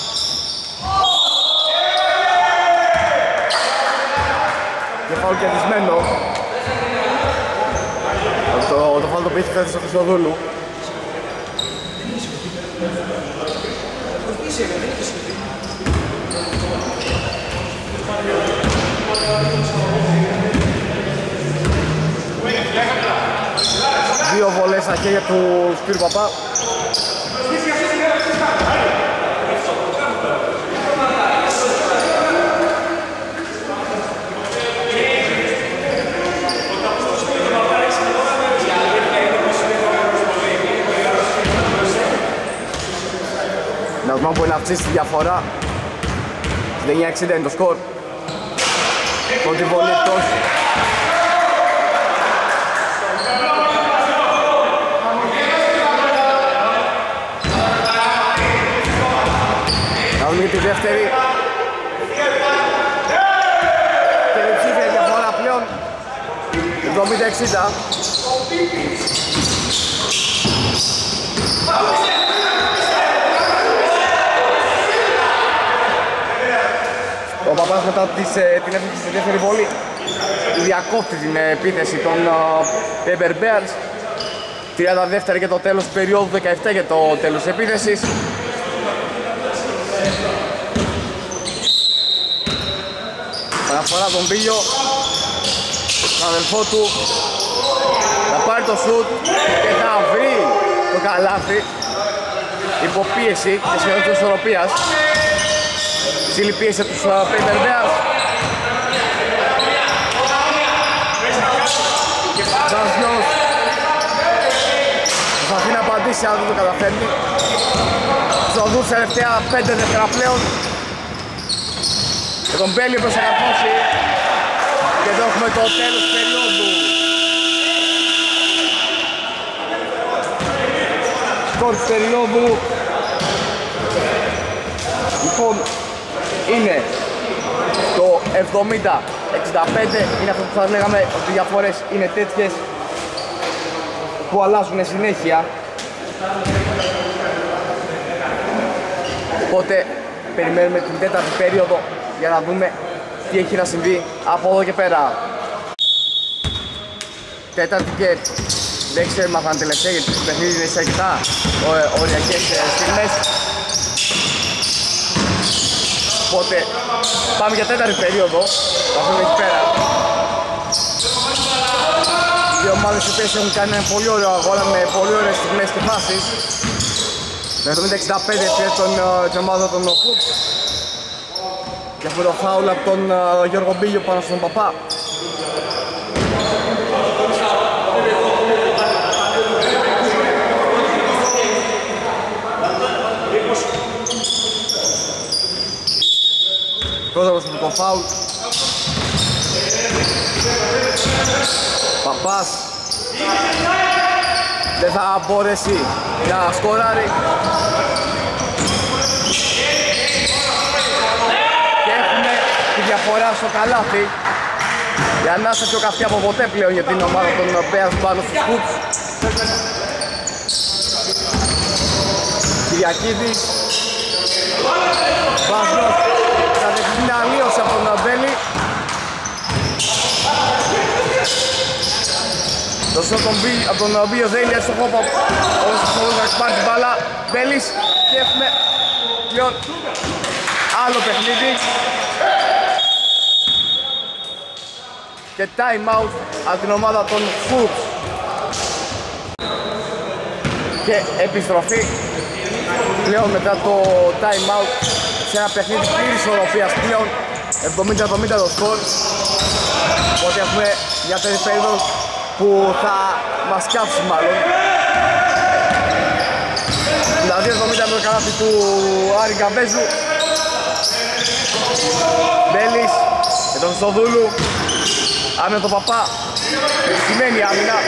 Και φάουλ κερδισμένο. Το, το φάουλ το πήθηκε χθες στο Χρυσοδούλου. Δύο βολές στα χέρια του Σπύρου Παπά. Να δούμε αν μπορεί να αυξήσει τη διαφορά. εννιά εξήντα είναι το σκορ. Πρώτη βολή εκτός. Να δούμε και τη δεύτερη. Και η ψήφια διαφορά πλέον εβδομήντα εξήντα. Ο Παπάς μετά τις, την έφυγε στη δεύτερη βολή διακόπτει την επίθεση των uh, Paper Bears. τριάντα δεύτερα για το τέλος του περίοδου, δεκαεπτά για το τέλος της επίθεσης. Αναφορά τον Μπίλιο, τον αδελφό του. Θα πάρει το σουτ και θα βρει το καλάθι. Υποπίεση και σχεδόν της ισορροπίας. Ψηλή πίεση από τους Paper Bears. Ζαζιός προσπαθεί να απαντήσει, αν δεν το καταφέρνει. Ζοδούς τελευταία πέντε δεύτερα πλέον. Και τον Μπέλιο προς να καρφώσει. Και εδώ έχουμε το τέλος περίοδου. Σκορ της περίοδου. Λοιπόν, είναι το εβδομήντα εξήντα πέντε. Είναι αυτό που θα λέγαμε ότι οι διαφορές είναι τέτοιες που αλλάζουν συνέχεια. Οπότε περιμένουμε την τέταρτη περίοδο για να δούμε τι έχει να συμβεί από εδώ και πέρα. Τέταρτη και δεν ξέρουμε αν θα είναι τελευταία, γιατί το παιχνίδι είναι σε αρκετά οριακές στιγμές. Οπότε πάμε για τέταρτη περίοδο, θα δούμε εκεί πέρα. Οι δύο ομάδες οι οποίες έχουν κάνει ένα πολύ ωραίο αγώνα με πολύ ωραίες στιγμές και φάσεις. Με εβδομήντα εξήντα πέντε την ομάδα των Hoops. Και αυτό το φάουλ από τον uh, Γιώργο Μπίλιο πάνω στον Παπά. Πρώτα προσωπικό φάουλ. Παπάς δεν θα μπορέσει να σκοράρει. Και έχουμε τη διαφορά στο καλάθι. Η ανάσταση πιο καυτή από ποτέ πλέον για την ομάδα των Bears πάνω στους Hoops. Κυριακίδης. Βάζος. Κατευθύνει αλλίωση από τον Μπέλη. Το σώτ από τον Μπίλιο δεν είναι στο χώπο. Όπως ο Σολόγας πάρει την μπάλα. Μπέλης. Και έχουμε πλέον άλλο παιχνίδι. Και time out από την ομάδα των Hoops. Και επιστροφή πλέον μετά το time out σε ένα παιχνίδι πλήρης ισορροπίας πλέον. εβδομήντα εβδομήντα το σκορ. Οπότε έχουμε μια τέτοια περίοδο που θα μας κάψει μάλλον. Δηλαδή εβδομήντα με το καλάθι του Άρη Γκαμπέζου. Μπέλης με τον Σοδούλου. Άμυνα τον Παπά. Επιτυχημένη άμυνα.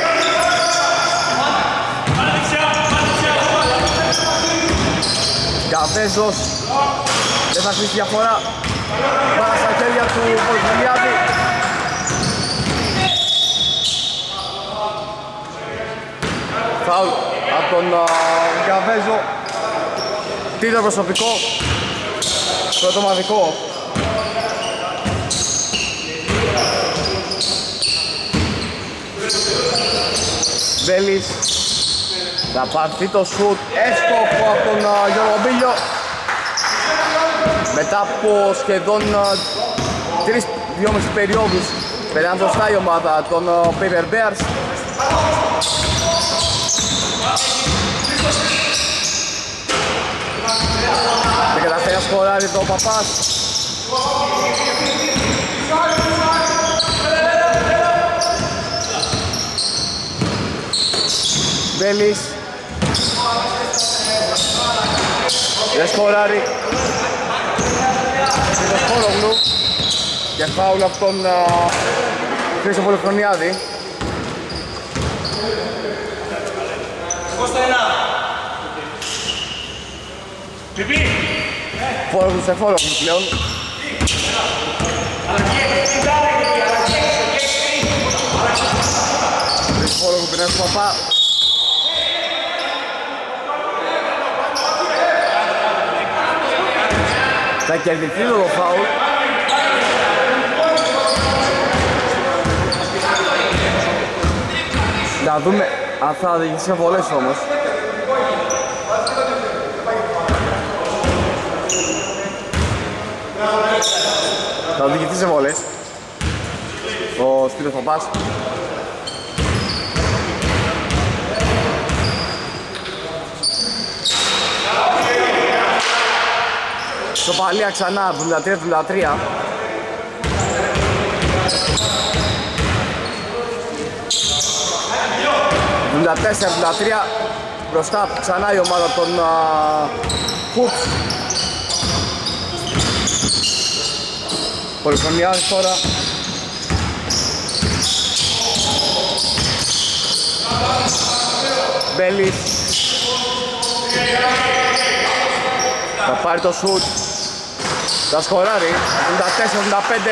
Γκαμπέζος. Δεν θα κλείσει διαφορά. Πάρα στα χέρια του Πολυφωνιάδη. Φάουλ από τον Γκαβέζο. Τρίτο προσωπικό. Πρώτο ομαδικό. Βέλης. Θα πάρθει το σουτ έστοχο από τον Γιώργο Μπίλιο. Μετά από σχεδόν τρεις δυόμισι περιόδους περνάνε μπροστά η ομάδα των Paper Bears. Δεν καταφέρει να σκοράρει το Παπάς. Μπέλης. Δεν σκοράρει. Είναι το Χόρογλου. Και φάουλ από τον Χρήστο Πολυχρονιάδη. Φόρογλου σε Φόρογλου πλέον. Φόρογλου πεινάει στο Παπά. Θα κερδιθεί το φάουλ. Να δούμε αν θα οδηγήσει σε βολές όμως. Θα οδηγηθεί σε βολές ο Σπύρος Παπάς. Σοπαλία ξανά, εβδομήντα τρία εβδομήντα τρία. εβδομήντα τέσσερα εβδομήντα τρία. Μπροστά ξανά η ομάδα των Hoops. Πολυχρονιάδης τώρα. Μπέλης θα πάρει το σουτ, θα σκοράρει εβδομήντα τέσσερα εβδομήντα πέντε.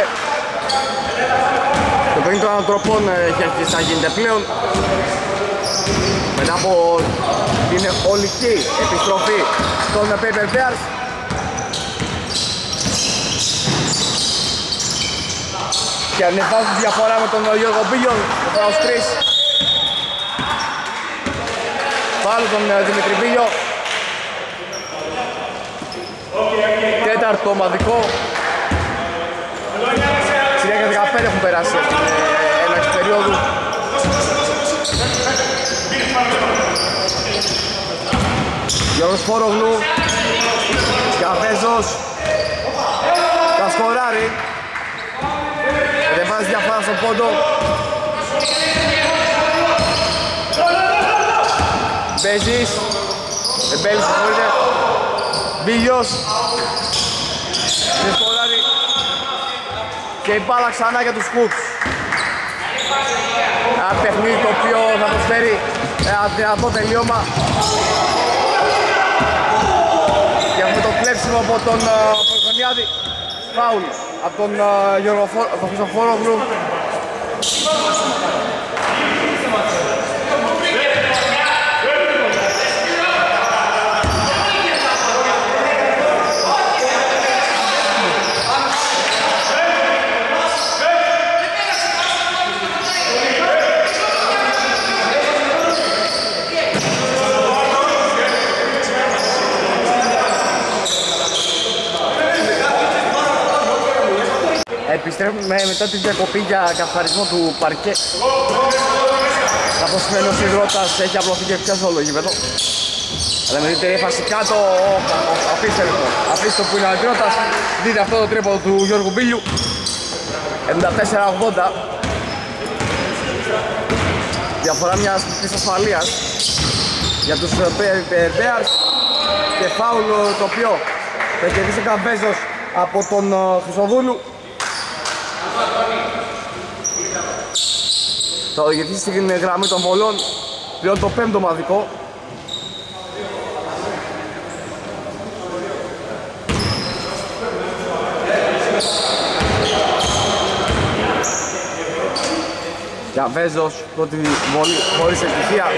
Το παιχνίδι των ανατροπών έχει αρχίσει να γίνεται πλέον μετά από την ολική επιστροφή των Paper Bears. Και ανεβάζουν τη διαφορά με τον Γιώργο Μπίλιο, το φάους τρεις. Πάλι τον Δημήτρη Μπίλιο. Τέταρτο ομαδικό. Συνέχεια δεκαπέντε έχουν περάσει από την έναρξη περίοδου. Γιώργος Φόρογλου, Καβέζος, θα σκοράρει. Δεν βάζει διαφορά στον πόντο. Μπέζης, Εμπέλης συγχωρείτε. Μπίλιος, δεν σκοράρει. Και η μπάλα ξανά για τους Hoops. Ένα παιχνίδι το οποίο θα προσφέρει ένα δυνατό τελείωμα. Και έχουμε το κλέψιμο από τον Πολυχρονιάδη. Φάουλ από τον Γιώργο Χρυσοφόρογλου. Επιστρέφουμε μετά τη διακοπή για καθαρισμό του παρκέ. Καθώς σημαίνει ο Σιδρώτας έχει απλωθεί και πια στο όλο γήπεδο. Αλλά με την τερή φάση κάτω, αφήστε λοιπόν, αφήστε το που είναι ο Σιδρώτας. Δείτε αυτό το τρίποδο του Γιώργου Μπίλιου. εβδομήντα τέσσερα ογδόντα. Διαφορά μιας μικρής ασφαλείας για τους Bears. Και φάουλ το οποίο θα κερδίσει ο Καμπέζος από τον Χρυσοδούλου. Θα οδηγηθεί στην γραμμή των βολών, πλέον το πέμπτο ομαδικό. Καβέζος, πρώτη βολή χωρίς επιτυχία.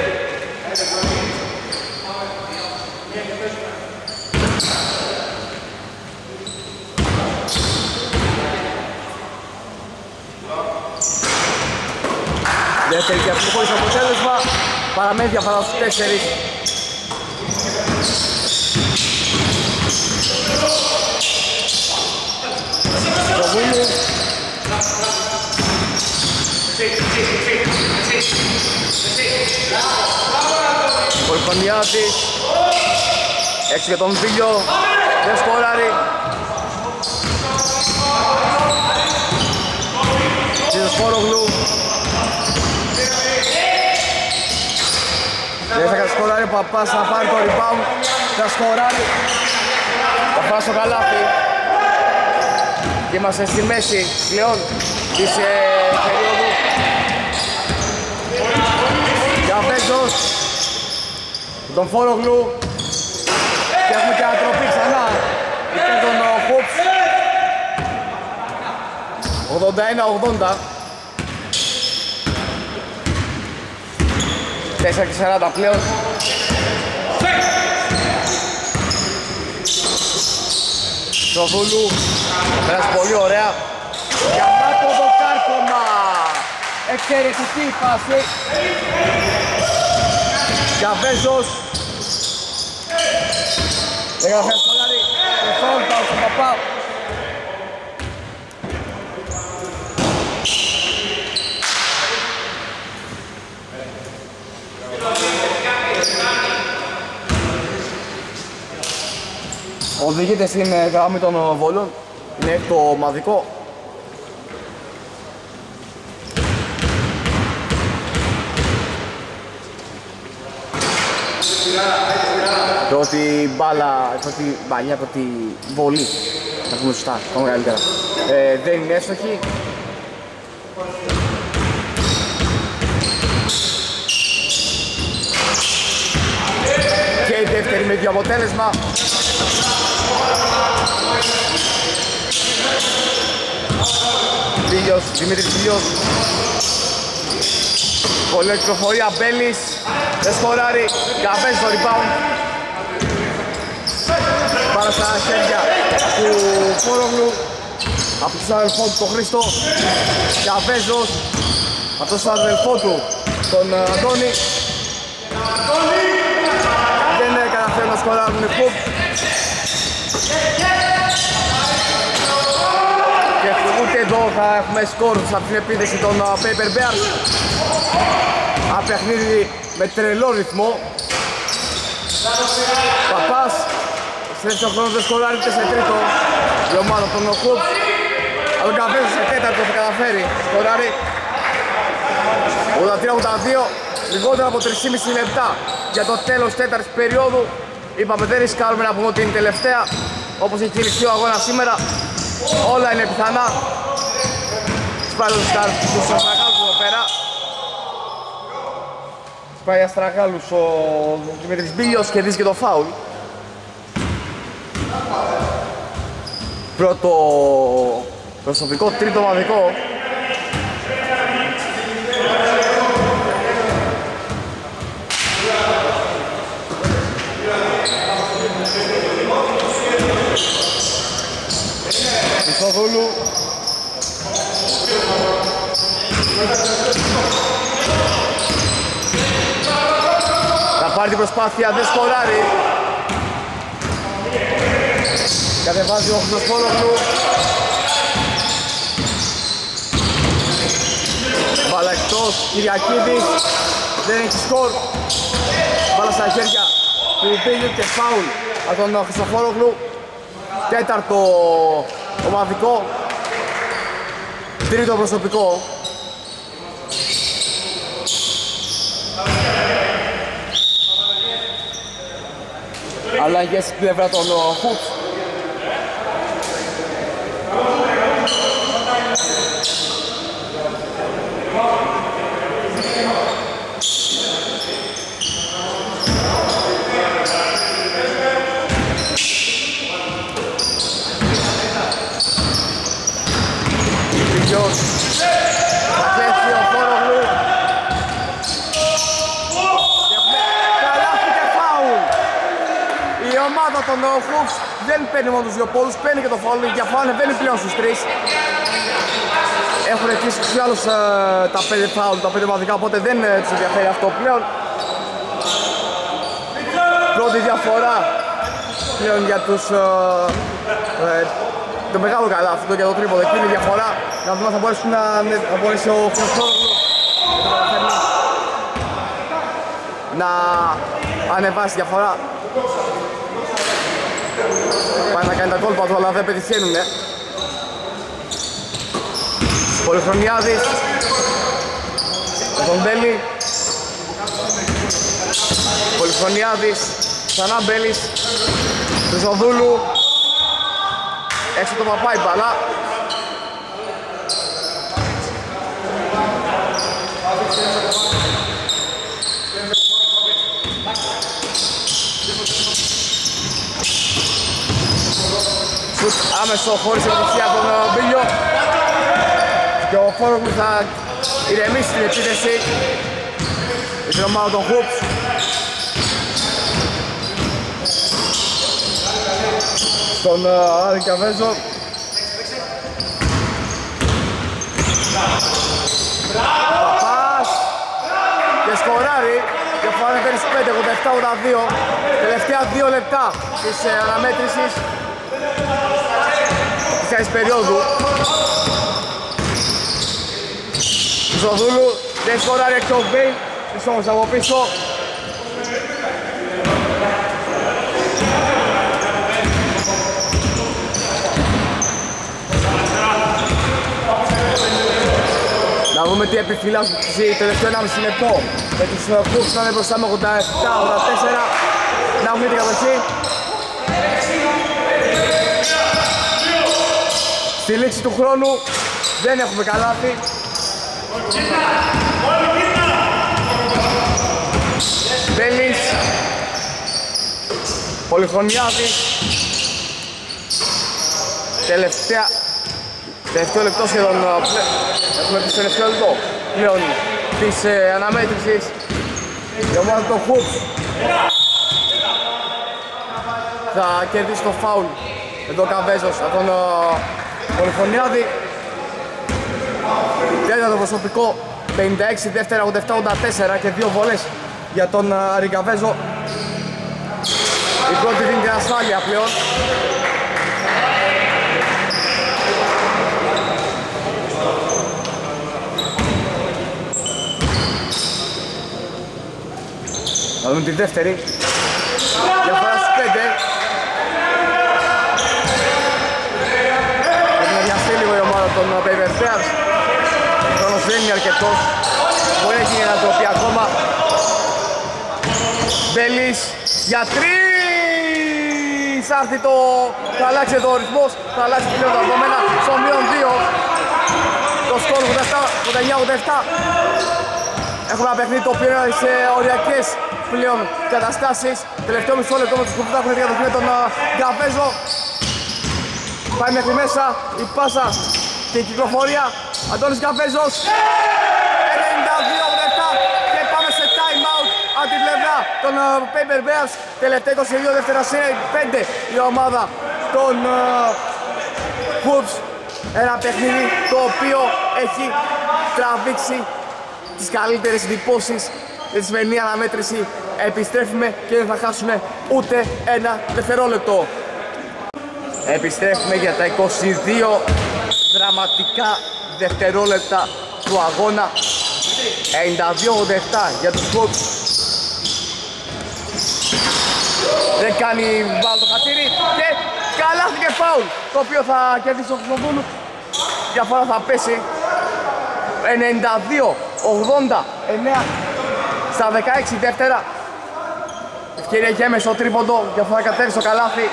Δεύτερη και αυτή χωρίς αποτέλεσμα, παραμένει διαφορά στους τέσσερις. Το Βούλου. Πολυφωνιάτης. Έξι για τον Βίλιο, δεν σκοράρει. Τσίζος Φόρογλου. Δεν θα σκοράρει ο Παπάς, θα πάρει το rebound, θα σκοράρει. Παπάς στο καλάθι. Και είμαστε στη μέση πλέον της ε, περίοδου. Καβέζος, τον Φόρογλου. Και έχουμε και ανατροπή ξανά υπέρ των Hoops. ογδόντα ένα ογδόντα. τέσσερα και σαράντα πλέον. Σοβούλου, πέρασε πολύ ωραία. Γαμάτο το κάρκωμα. Εξαιρετική φάση. Καβέζος. Δεν γράφει να σκοράρει. Το φάουλ πάω στον Παπά. Οδηγείται στην γραμμή των βολών, είναι το ομαδικό. Πρώτη μπάλα, πρώτη μπαλιά, πρώτη βολή, να πούμε σωστά, πάμε καλύτερα. Ε, δεν είναι εύστοχη. δεύτερη με δύο αποτέλεσμα. Βίλιος, Δημήτρης Βίλιος. Πολύ κυκλοφορία, Μπέλης. Δεν σκοράρει, Καβές στο rebound. Πάρα στα χέρια του Φόρογλου. Από τον αδελφό του τον Χρήστο. Καβέζος. Αυτός τον αδελφό του τον Αντώνη. Δεν καταφέρουν να σκοράρουν οι Κουπ. Και ούτε εδώ θα έχουμε σκορ από την επίθεση των Paper Bears. Ένα παιχνίδι με τρελό ρυθμό. Παπάς σε δεύτερο χρόνο δεν σκοράρει και σε τρίτο η ομάδα των Κουπ. Αλλά ο Καβέζος σε τέταρτο θα καταφέρει σκοράρει. ογδόντα τρία ογδόντα δύο, λιγότερο από τρία και μισό λεπτά για το τέλος τέταρτης περίοδου. Είπαμε δεν ρισκάρουμε να πούμε ότι είναι τελευταία. Όπως έχει κηρυχθεί ο αγώνας σήμερα, όλα είναι πιθανά. Σπάει τους Αστραγάλους εδώ πέρα. Σπάει Αστραγάλους ο Δημήτρης Μπίλιος, κερδίζει και το φάουλ. Πρώτο προσωπικό, τρίτο ομαδικό. Χρυστοδούλου. Θα πάρει την προσπάθεια, δεν σκοράρει. Κατεβάζει ο Χρυστοδούλου. Μπάλα εκτός, Κυριακίδης. Δεν έχει σκορ. Μπάλα στα χέρια του Μπίλιου και φάουλ από τον Χριστοφόρογλου. Τέταρτο ομαδικό, τρίτο προσωπικό. Αλλαγές στην πλευρά των Hoops. Θα κλέψει ο Φόρογλου. Καλάθι και φάουλ. Η ομάδα των Hoops δεν παίρνει μόνο τους δύο πόντους, παίρνει και το φάουλ. Η διαφορά ανεβαίνει πλέον στους τρεις. Έχουν κλείσει τους άλλους ε, τα πέντε φάουλ, τα πέντε ομαδικά, οπότε δεν ε, τους ενδιαφέρει αυτό πλέον. Πρώτη διαφορά πλέον για τους ε, ε, το μεγάλο καλάθι, το για το τρίποδο, εκείνη η διαφορά. Να δούμε αν θα μπορέσουν να, να μπορέσει ο Χρυστόδουλος να ανεβάσει τη διαφορά. Πάει να κάνει τα κόλπα του, αλλά δεν πετυχαίνουνε. Πολυχρονιάδης, τον Μπέλη. Πολυχρονιάδης, ξανά Μπέλης, Χρυστοδούλου. Έξω το Παπά η μπάλα. Σουτ άμεσο χωρίς επιτυχία από τον Μπίλιο. Και ο Φόρογλου θα ηρεμήσει την επίθεση για την ομάδα των Hoops. Στον Άδη Καβέζο. Παπάς και σκοράρει και φάνε παίρνει στους πέντε, ογδόντα επτά ογδόντα δύο. Τελευταία δύο λεπτά της αναμέτρησης της άλλης περίοδου. Ζοδούλου δεν σκοράρει εκτός Μπέιν, της όμως από πίσω. Να δούμε τι επιφυλάσσουν το τελευταίο ενάμιση λεπτό. Με τους Hoops να είναι μπροστά με ογδόντα επτά ογδόντα τέσσερα. Να έχουμε την κατοχή. Στη λήξη του χρόνου δεν έχουμε καλάθι. Μπέλης. Πολυχρονιάδη. Τελευταία, τελευταίο λεπτό σχεδόν, έχουμε το τελευταίο λεπτό πλέον της ε, αναμέτρησης. Η ομάδα των Hoops θα κερδίσει το φάουλ εδώ ο Καβέζος από τον uh, Πολυχρονιάδη. Τέταρτο προσωπικό, πενήντα έξι, δεύτερα ογδόντα επτά ογδόντα τέσσερα και δύο βολές για τον uh, Ριγκαβέζο. Η πρώτη δίνει την ασφάλεια πλέον. Θα δούμε τη δεύτερη. Διαφορά στους πέντε. Πρέπει να βιαστεί λίγο η ομάδα των Paper Bears. Ο χρόνος δεν είναι αρκετός. Μπορεί να γίνει ανατροπή ακόμα. Μπέλης για τρεις! Άρχει το... θα αλλάξει εδώ ο ρυθμός. Θα αλλάξει πλέον τα δεδομένα στο μείον δύο. Το σκορ ογδόντα εννιά ογδόντα επτά. Έχουμε ένα παιχνίδι το οποίο είναι σε οριακές πλέον καταστάσεις. Τελευταίο μισό λεπτό με τους που έχουν διαδοθεί με τον Γκαβέζο. Πάει μέχρι μέσα, η πάσα και η κυκλοφορία. Αντώνης Γκαβέζος. ενενήντα δύο ογδόντα επτά και πάμε σε time out από την πλευρά των Paper Bears. Τελευταία είκοσι δύο δεύτερα σε πέντε η ομάδα των Hoops. Ένα παιχνίδι το οποίο έχει τραβήξει τις καλύτερες εντυπώσεις για τη σημερινή αναμέτρηση. Επιστρέφουμε και δεν θα χάσουμε ούτε ένα δευτερόλεπτο. Επιστρέφουμε για τα είκοσι δύο δραματικά δευτερόλεπτα του αγώνα. ενενήντα δύο ογδόντα επτά για τους Hoops. Δεν κάνει βάλ το χατήρι και καλάθι και φάουλ, το οποίο θα κερδίσει ο Χρυσοδούλου. Διαφορά θα πέσει ενενήντα δύο ογδόντα εννέα στα δεκαέξι δεύτερα. Ευκαιρία και έμεσο τρίποντο, διαφορά κατέβει στο καλάθι.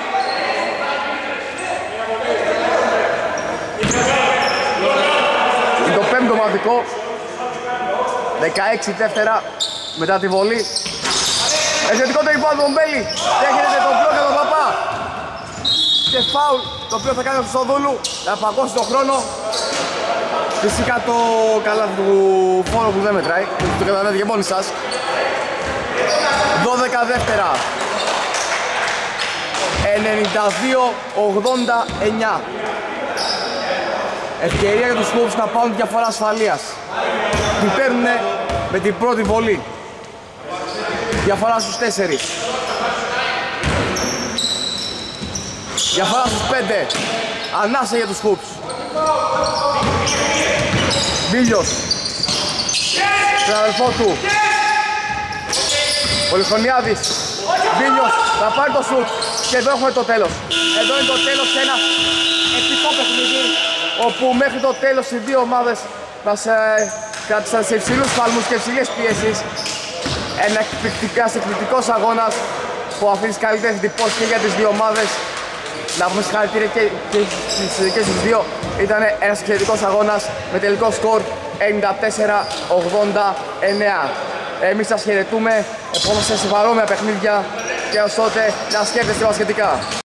Είναι το πέμπτο μαδικό. δεκαέξι δεύτερα μετά τη βολή. Εξαιρετικό το υπόλοιπο τον Μπέλη. Δέχεται τον μπλοκ για τον Παπά. Και φάουλ το οποίο θα κάνει ο Χρυσοδούλου. Θα παγώσει τον χρόνο. Φυσικά το καλάθι του φόρου που δεν μετράει. Το καταλαβαίνετε και μόνοι σας. δώδεκα δεύτερα. ενενήντα δύο ογδόντα εννέα. Ευκαιρία για τους Hoops να πάρουν τη διαφορά ασφαλείας. Την παίρνουνε με την πρώτη βολή. Διαφορά στους τέσσερις. Διαφορά στους πέντε. Ανάσα για τους Hoops. Μπίλιος. Στον αδελφό του. Πολυχρονιάδης. Μπίλιος θα πάρει το σουτ. Και εδώ έχουμε το τέλος. Εδώ είναι το τέλος σε ένα επικό παιχνίδι, όπου μέχρι το τέλος οι δύο ομάδες μας ε, κράτησαν σε υψηλούς παλμούς και υψηλές πιέσεις. Ένα εκπληκτικά εκπληκτικός αγώνας που αφήνει τις καλύτερες εντυπώσεις και για τις δύο ομάδες. Να πούμε συγχαρητήρια και, και, και, και στους δύο. Ήταν ένας εξαιρετικός αγώνας με τελικό σκορ ενενήντα τέσσερα ογδόντα εννέα. Εμείς σας χαιρετούμε, επόμενα σε παρόμοια παιχνίδια και ως τότε να σκέφτεστε μας σχετικά.